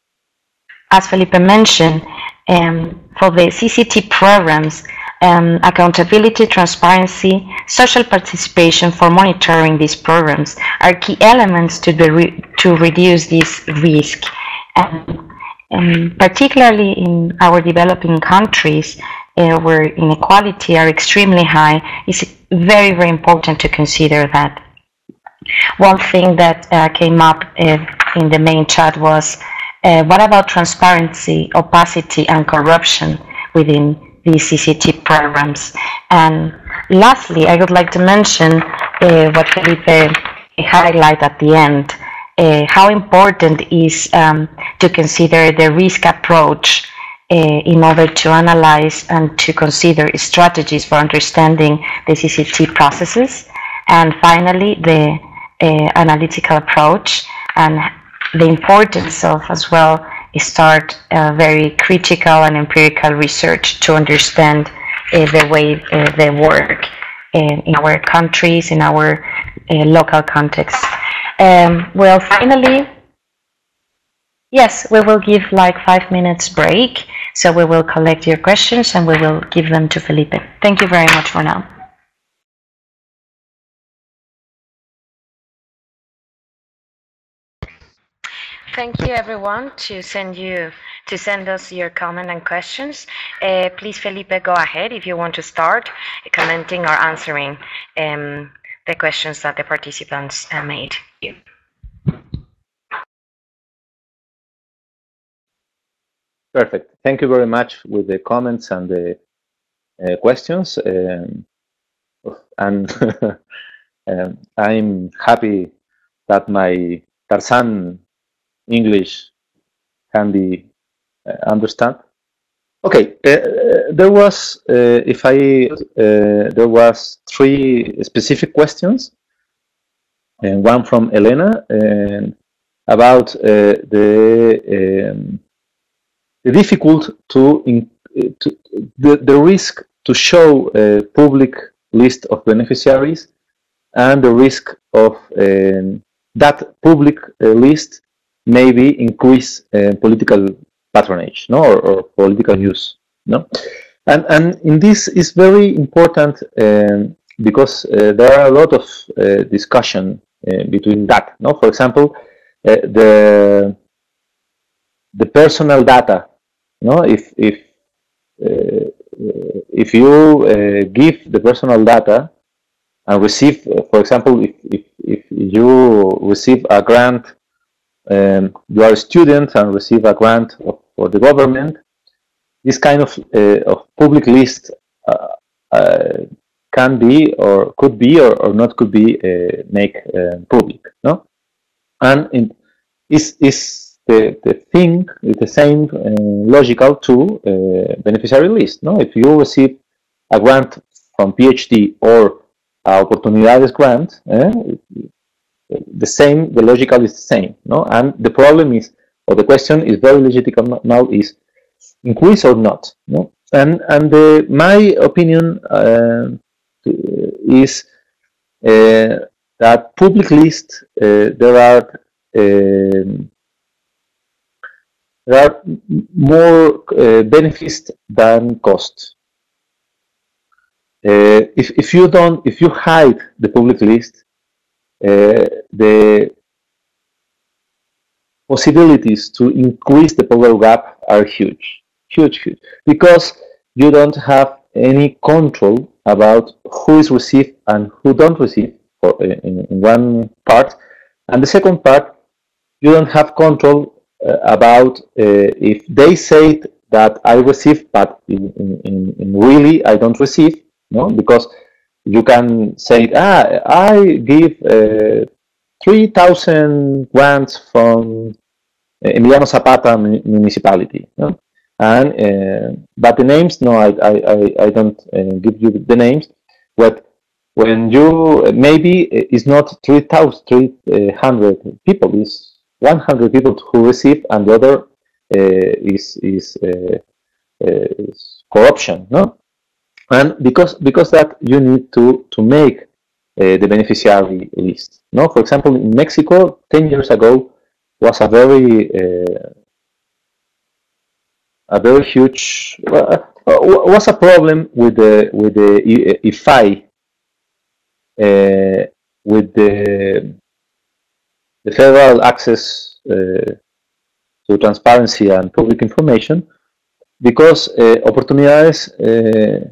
as Felipe mentioned, um, for the C C T programs, um, accountability, transparency, social participation for monitoring these programs are key elements to, the re to reduce this risk. Um, um, particularly in our developing countries, uh, where inequality are extremely high, it's very, very important to consider that. One thing that uh, came up uh, in the main chat was, Uh, what about transparency, opacity, and corruption within these C C T programs? And lastly, I would like to mention uh, what Felipe highlighted at the end, uh, how important is um, to consider the risk approach uh, in order to analyze and to consider strategies for understanding the C C T processes. And finally, the uh, analytical approach, and the importance of as well start uh, very critical and empirical research to understand uh, the way uh, they work in, in our countries, in our uh, local context. Um, well, finally, yes, we will give like five minutes break. So we will collect your questions and we will give them to Felipe. Thank you very much for now. Thank you, everyone, to send you to send us your comment and questions. Uh, please, Felipe, go ahead if you want to start commenting or answering um, the questions that the participants uh, made. Thank you.
Perfect. Thank you very much with the comments and the uh, questions. Um, and um, I'm happy that my Tarzan English can be uh, understand. Okay, uh, there was, uh, if I, uh, there was three specific questions, and one from Elena, and about uh, the um, the difficult to, in, to the, the risk to show a public list of beneficiaries and the risk of um, that public uh, list maybe increase uh, political patronage, no, or, or political use, no, and and in this is very important um, because uh, there are a lot of uh, discussion uh, between that, no. For example, uh, the the personal data, no, if if uh, if you uh, give the personal data and receive, uh, for example, if, if, if you receive a grant, um, you are a student and receive a grant of, for the government, this kind of, uh, of public list uh, uh, can be or could be or, or not could be uh, make uh, public, no? And in, is, is the, the thing is the same uh, logical to uh, beneficiary list, no? If you receive a grant from PhD or a oportunidades grant, eh, the same, the logical is the same, no? And the problem is, or the question is very legitimate now, is increase or not, no? And and the, my opinion uh, is uh, that public list uh, there are um, there are more uh, benefits than costs. Uh, if if you don't, if you hide the public list, uh, the possibilities to increase the power gap are huge, huge, huge, because you don't have any control about who is received and who don't receive for, in, in one part, and the second part, you don't have control uh, about uh, if they say that I receive, but in, in, in really I don't receive, no, because you can say, ah, I give uh, three thousand grants from Emiliano Zapata municipality, no? And uh, but the names, no, I I, I don't uh, give you the names. But when you maybe it's not three thousand, three hundred people, it's one hundred people who receive, and the other uh, is is, uh, uh, is corruption, no? And because because that you need to to make uh, the beneficiary list, no? For example, in Mexico, ten years ago, was a very uh, a very huge uh, was a problem with the with the I F I uh, with the the federal access uh, to transparency and public information, because uh, oportunidades uh,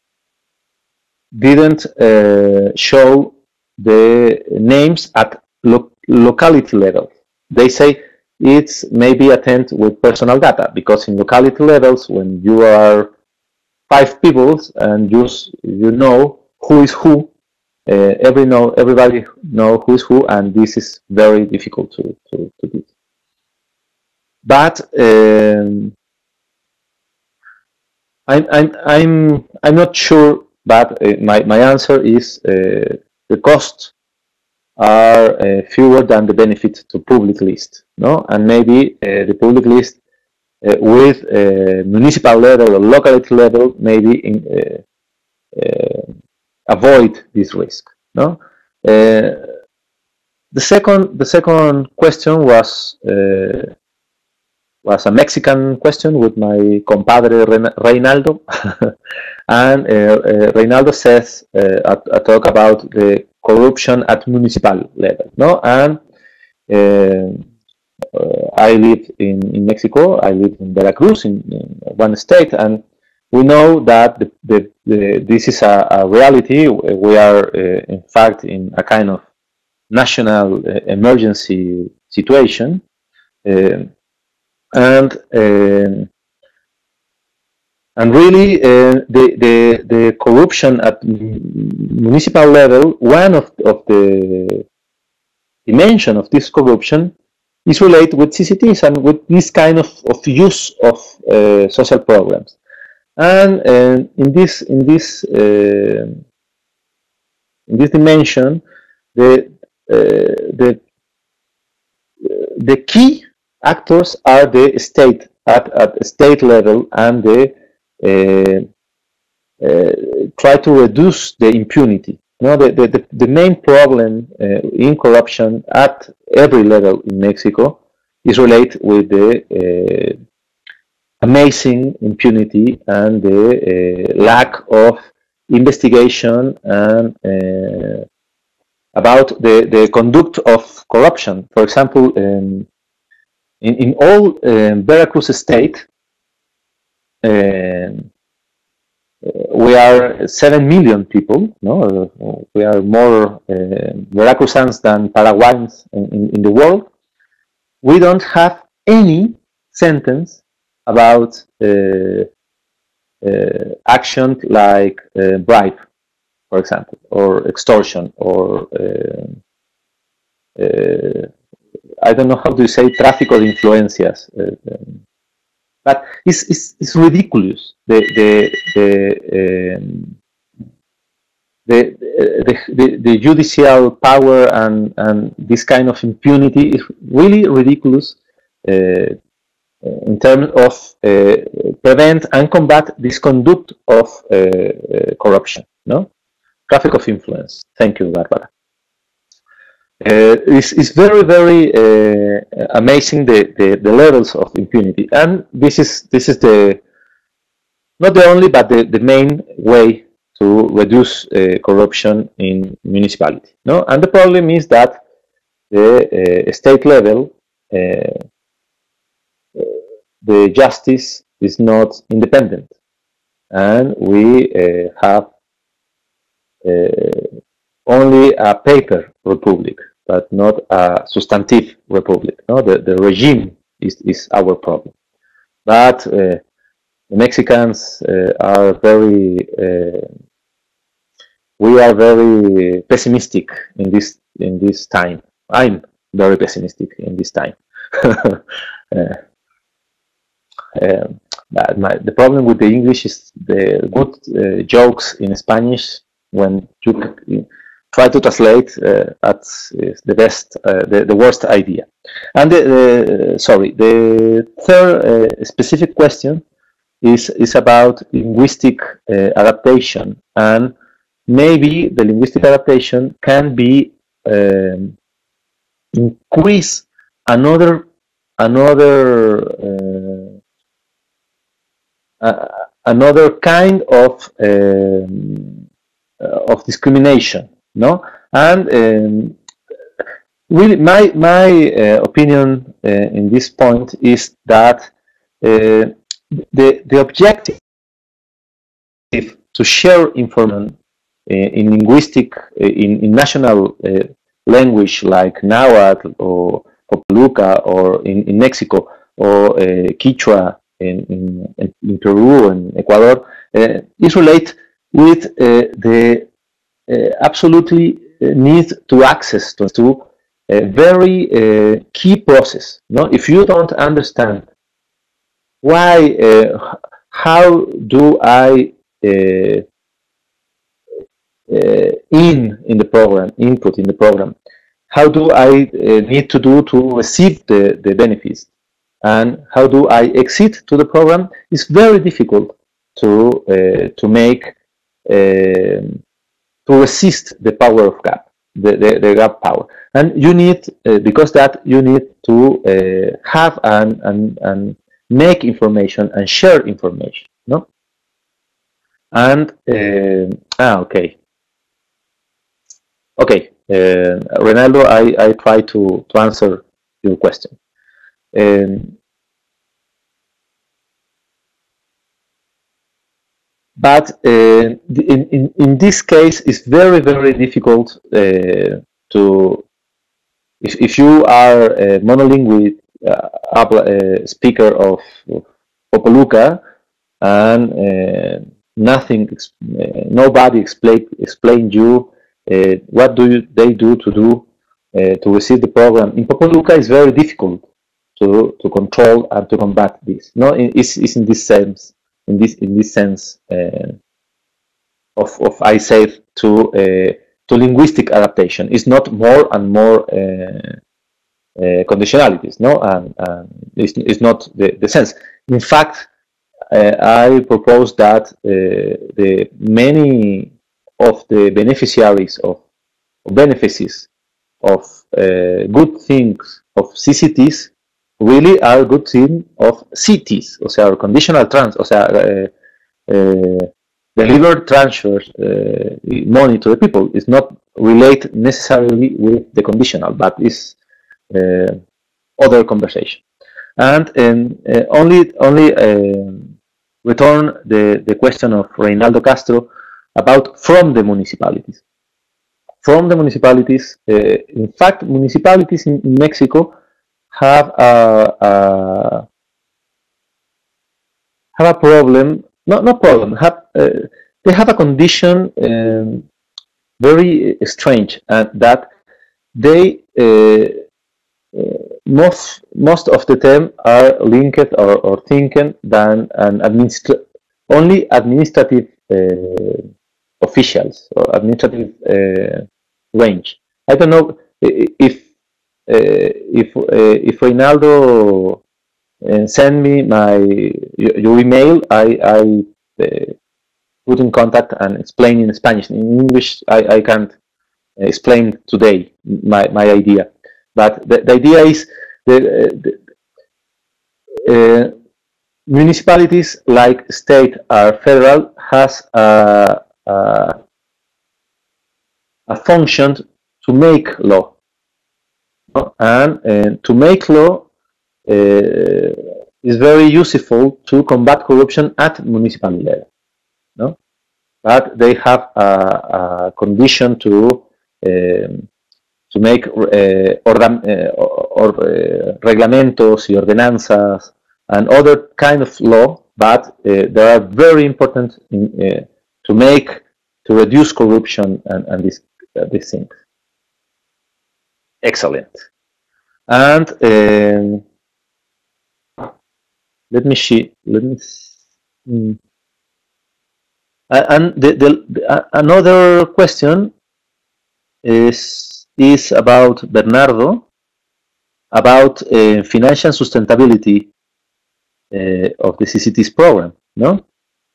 didn't uh, show the names at lo locality level. They say it's maybe attend with personal data, because in locality levels, when you are five people and you you know who is who, uh, every know everybody know who is who, and this is very difficult to to, to do. But um, I'm I'm I'm I'm not sure. But uh, my my answer is uh, the cost are uh, fewer than the benefit to public list, no? And maybe uh, the public list uh, with uh, municipal level or locality level maybe in, uh, uh, avoid this risk, no? Uh, the second the second question was uh, was a Mexican question with my compadre Reynaldo, and uh, uh, Reynaldo says uh, a, a talk about the corruption at municipal level, no? And uh, uh, I live in, in Mexico. I live in Veracruz, in, in one state, and we know that the, the, the, this is a, a reality. We are, uh, in fact, in a kind of national uh, emergency situation, uh, and uh, and really uh, the, the the corruption at municipal level. One of of the dimension of this corruption is related with C C Ts and with this kind of, of use of uh, social programs. And uh, in this in this uh, in this dimension, the uh, the the key actors are the state at at state level, and the uh, uh, try to reduce the impunity. No, the, the, the main problem uh, in corruption at every level in Mexico is related with the uh, amazing impunity and the uh, lack of investigation and uh, about the, the conduct of corruption. For example, um, in, in all um, Veracruz state, um, we are seven million people. No, we are more uh, Veracruzans than Paraguayans in, in, in the world. We don't have any sentence about uh, uh, action like uh, bribe, for example, or extortion, or uh, uh, I don't know how to say tráfico de influencias. Uh, um, But it's, it's, it's ridiculous. The the the, um, the, the, the the judicial power and and this kind of impunity is really ridiculous uh, in terms of uh, prevent and combat this conduct of uh, uh, corruption. No, traffic of influence. Thank you, Barbara. Uh, it's, it's very, very uh, amazing the, the, the levels of impunity, and this is this is the not the only but the, the main way to reduce uh, corruption in municipality. No, and the problem is that the uh, state level, uh, the justice is not independent, and we uh, have uh, only a paper republic, but not a substantive republic. No, the, the regime is, is our problem. But uh, the Mexicans uh, are very, uh, we are very pessimistic in this in this time. I'm very pessimistic in this time. uh, um, but my, the problem with the English is the good uh, jokes in Spanish when you try to translate uh, that's the best, uh, the, the worst idea. And the, the, sorry, the third uh, specific question is is about linguistic uh, adaptation, and maybe the linguistic adaptation can be um, increase another another uh, uh, another kind of um, of discrimination. No, and um, really, my my uh, opinion uh, in this point is that uh, the the objective to share information uh, in linguistic uh, in, in national uh, language like Nahuatl or Popoluca, or in, in Mexico, or uh, Quechua in, in in Peru and Ecuador uh, is related with uh, the Uh, absolutely uh, need to access to, to a very uh, key process. No, if you don't understand why, uh, how do I uh, uh, in in the program, input in the program, how do I uh, need to do to receive the, the benefits, and how do I exit to the program, is very difficult to uh, to make uh, to resist the power of gap, the, the, the gap power. And you need, uh, because that, you need to uh, have and, and, and make information and share information, no? And, uh, ah, okay. Okay, uh, Ronaldo, I, I try to, to answer your question. Um, but uh, in, in, in this case, it's very, very difficult uh, to, if, if you are a monolingual uh, uh, speaker of, of Popoluca, and uh, nothing, uh, nobody explain explained you uh, what do you, they do to do uh, to receive the program. In Popoluca, it's very difficult to to control and to combat this. No, it's, it's in this sense, in this in this sense uh, of of I said to uh, to linguistic adaptation. It's not more and more uh, uh, conditionalities. No, and, and it's, it's not the, the sense. In fact, Uh, I propose that uh, the many of the beneficiaries of benefices of uh, good things of C C Ts really are good things of C Ts, o sea, conditional trans, o sea, uh, uh, delivered transfers uh, money to the people is not related necessarily with the conditional, but is uh, other conversation. And, and uh, only only uh, return the, the question of Reinaldo Castro about from the municipalities. From the municipalities, uh, in fact, municipalities in, in Mexico have a, a have a problem. Not no problem. Have uh, they have a condition um, very strange, and uh, that they. Uh, Uh, most most of the time are linked or, or thinking than an administra only administrative uh, officials or administrative uh, range. I don't know if uh, if uh, if Reinaldo uh, send me my your email, I I uh, put in contact and explain in Spanish. In English, I, I can't explain today my my idea. But the, the idea is the, the uh, municipalities, like state or federal, has a, a, a function to make law, and uh, to make law uh, is very useful to combat corruption at municipal level. No, but they have a, a condition to. Um, to make uh, organ, uh, or, uh, reglamentos y ordenanzas and other kind of law, but uh, they are very important in, uh, to make, to reduce corruption and, and these, uh, these things. Excellent. And um, let me see, let me see. And the, the, the, another question is is about Bernardo, about uh, financial sustainability uh, of the C C Ts program, no?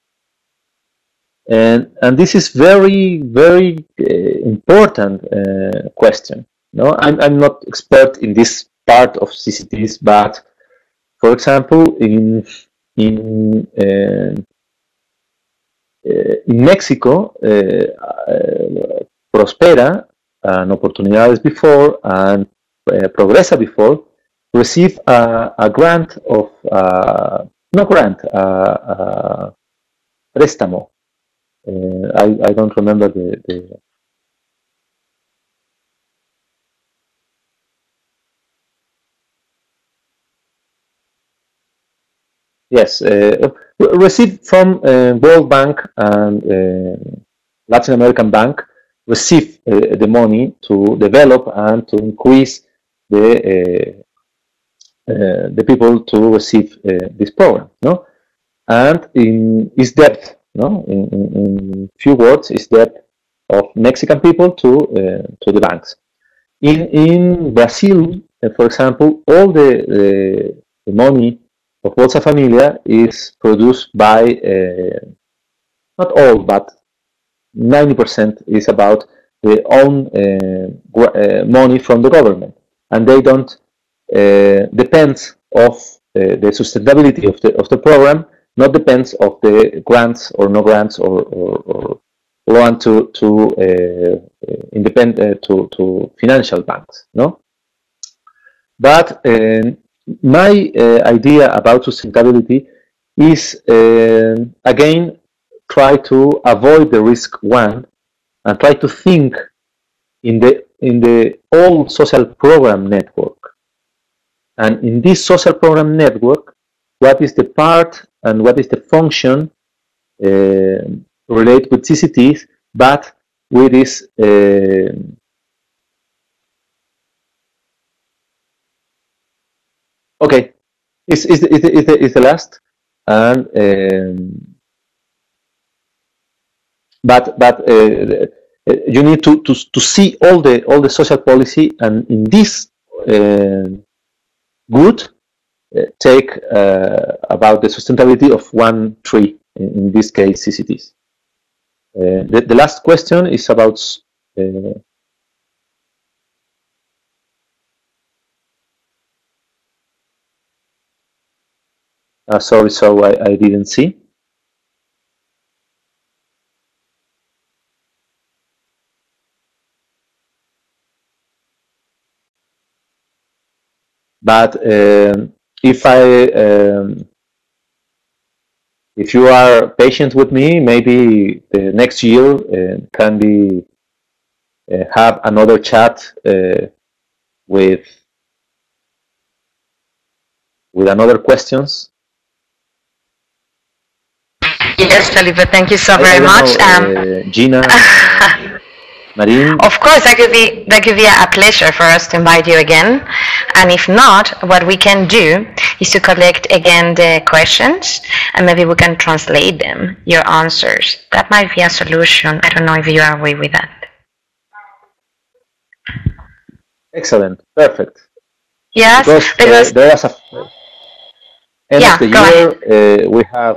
And and this is very very uh, important uh, question. No, I'm I'm not expert in this part of C C Ts, but for example, in in uh, uh, in Mexico, uh, uh, Prospera and Oportunidades before and uh, Progresa before receive a, a grant of uh, no grant a, a préstamo. Uh, I I don't remember the, the yes uh, received from uh, World Bank and uh, Latin American Bank. Receive uh, the money to develop and to increase the uh, uh, the people to receive uh, this program, no? And in is debt, no? In, in, in few words, is debt of Mexican people to uh, to the banks. In, in Brazil, uh, for example, all the, the, the money of Bolsa Familia is produced by, uh, not all, but ninety percent is about their own uh, uh, money from the government. And they don't uh, depend of uh, the sustainability of the, of the program, not depends of the grants or no grants or, or, or loan to, to uh, independent uh, to, to financial banks, no? But uh, my uh, idea about sustainability is, uh, again, try to avoid the risk one and try to think in the in the old social program network. And in this social program network, what is the part and what is the function uh, related with C C Ts, but with this uh, okay, it's, it's, it's, it's, the, it's the last, and um, but but uh, you need to, to to see all the all the social policy, and in this uh, good uh, take uh, about the sustainability of one tree, in, in this case C C Ts. Uh, the, the last question is about uh, uh, sorry, so I, I didn't see. But um, if I um, if you are patient with me, maybe the next year uh, can be uh, have another chat uh, with with another questions.
Yes, Felipe, thank you so
I,
very
I
much.
know,
Um,
uh, Gina, uh, Marin.
Of course, that could be that could be a pleasure for us to invite you again. And if not, what we can do is to collect again the questions, and maybe we can translate them, your answers. That might be a solution. I don't know if you agree with that.
Excellent, perfect.
Yes,
Because,
because
uh, there is a end
yeah,
of the
go
year,
ahead.
uh, we have.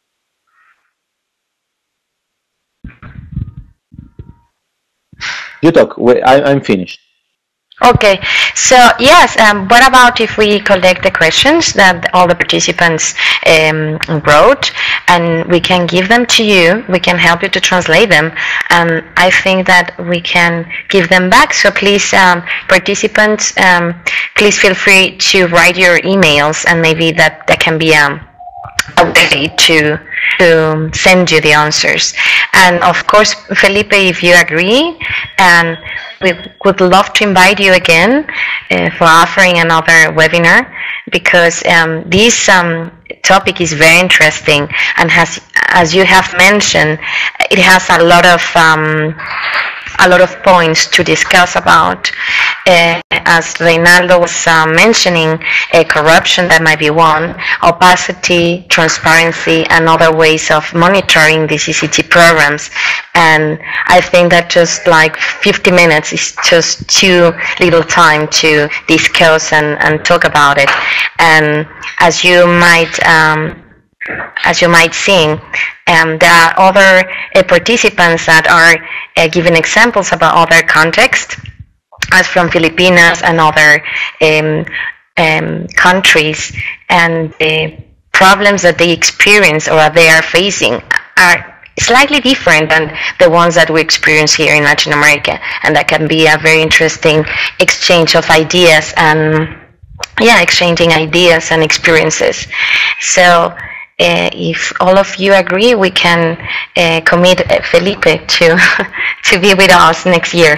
You talk. Wait, I, I'm finished.
Okay, so yes, um, what about if we collect the questions that all the participants um, wrote, and we can give them to you, we can help you to translate them, and I think that we can give them back. So please, um, participants, um, please feel free to write your emails, and maybe that, that can be um, a way to to send you the answers. And of course, Felipe, if you agree, and we would love to invite you again uh, for offering another webinar, because um, this um, topic is very interesting, and has, as you have mentioned, it has a lot of um, a lot of points to discuss about. Uh, as Reynaldo was uh, mentioning, uh, corruption, that might be one, opacity, transparency, and other ways of monitoring the C C T programs. And I think that just like fifty minutes is just too little time to discuss and, and talk about it. And as you might um, as you might see, um, there are other uh, participants that are uh, giving examples about other contexts, as from Filipinas and other um, um, countries, and the problems that they experience or they are facing are slightly different than the ones that we experience here in Latin America, and that can be a very interesting exchange of ideas and yeah, exchanging ideas and experiences. So uh, if all of you agree, we can uh, commit uh, Felipe to to be with us next year.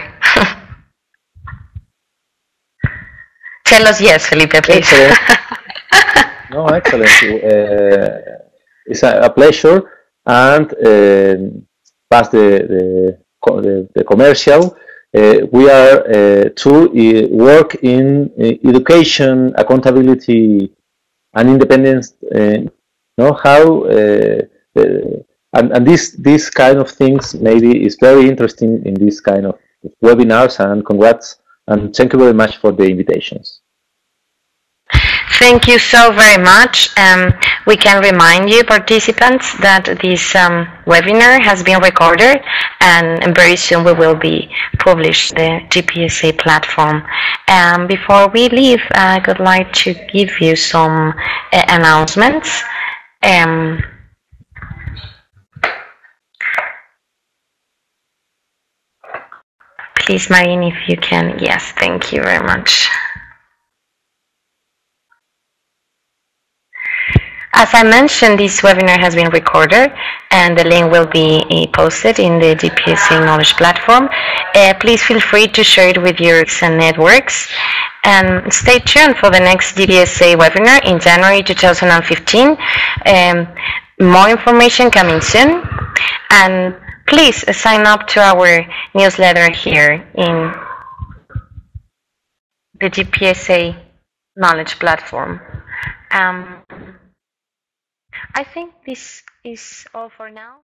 Tell us yes, Felipe, please.
Excellent. No, excellent. Uh, it's a, a pleasure. And uh, past the, the, the, the commercial, uh, we are uh, to uh, work in uh, education, accountability, and independence. Uh, know how uh, uh, and, and this this kind of things maybe is very interesting in this kind of webinars. And congrats And thank you very much for the invitations.
Thank you so very much. Um, we can remind you, participants, that this um, webinar has been recorded, and very soon we will be published the G P S A platform. Um, before we leave, I would like to give you some uh, announcements. Um, please, Marine, if you can. Yes, thank you very much. As I mentioned, this webinar has been recorded and the link will be posted in the G P S A Knowledge Platform. Uh, please feel free to share it with your networks and stay tuned for the next G P S A webinar in January two thousand fifteen. Um, more information coming soon, and please sign up to our newsletter here in the G P S A Knowledge Platform. Um, I think this is all for now.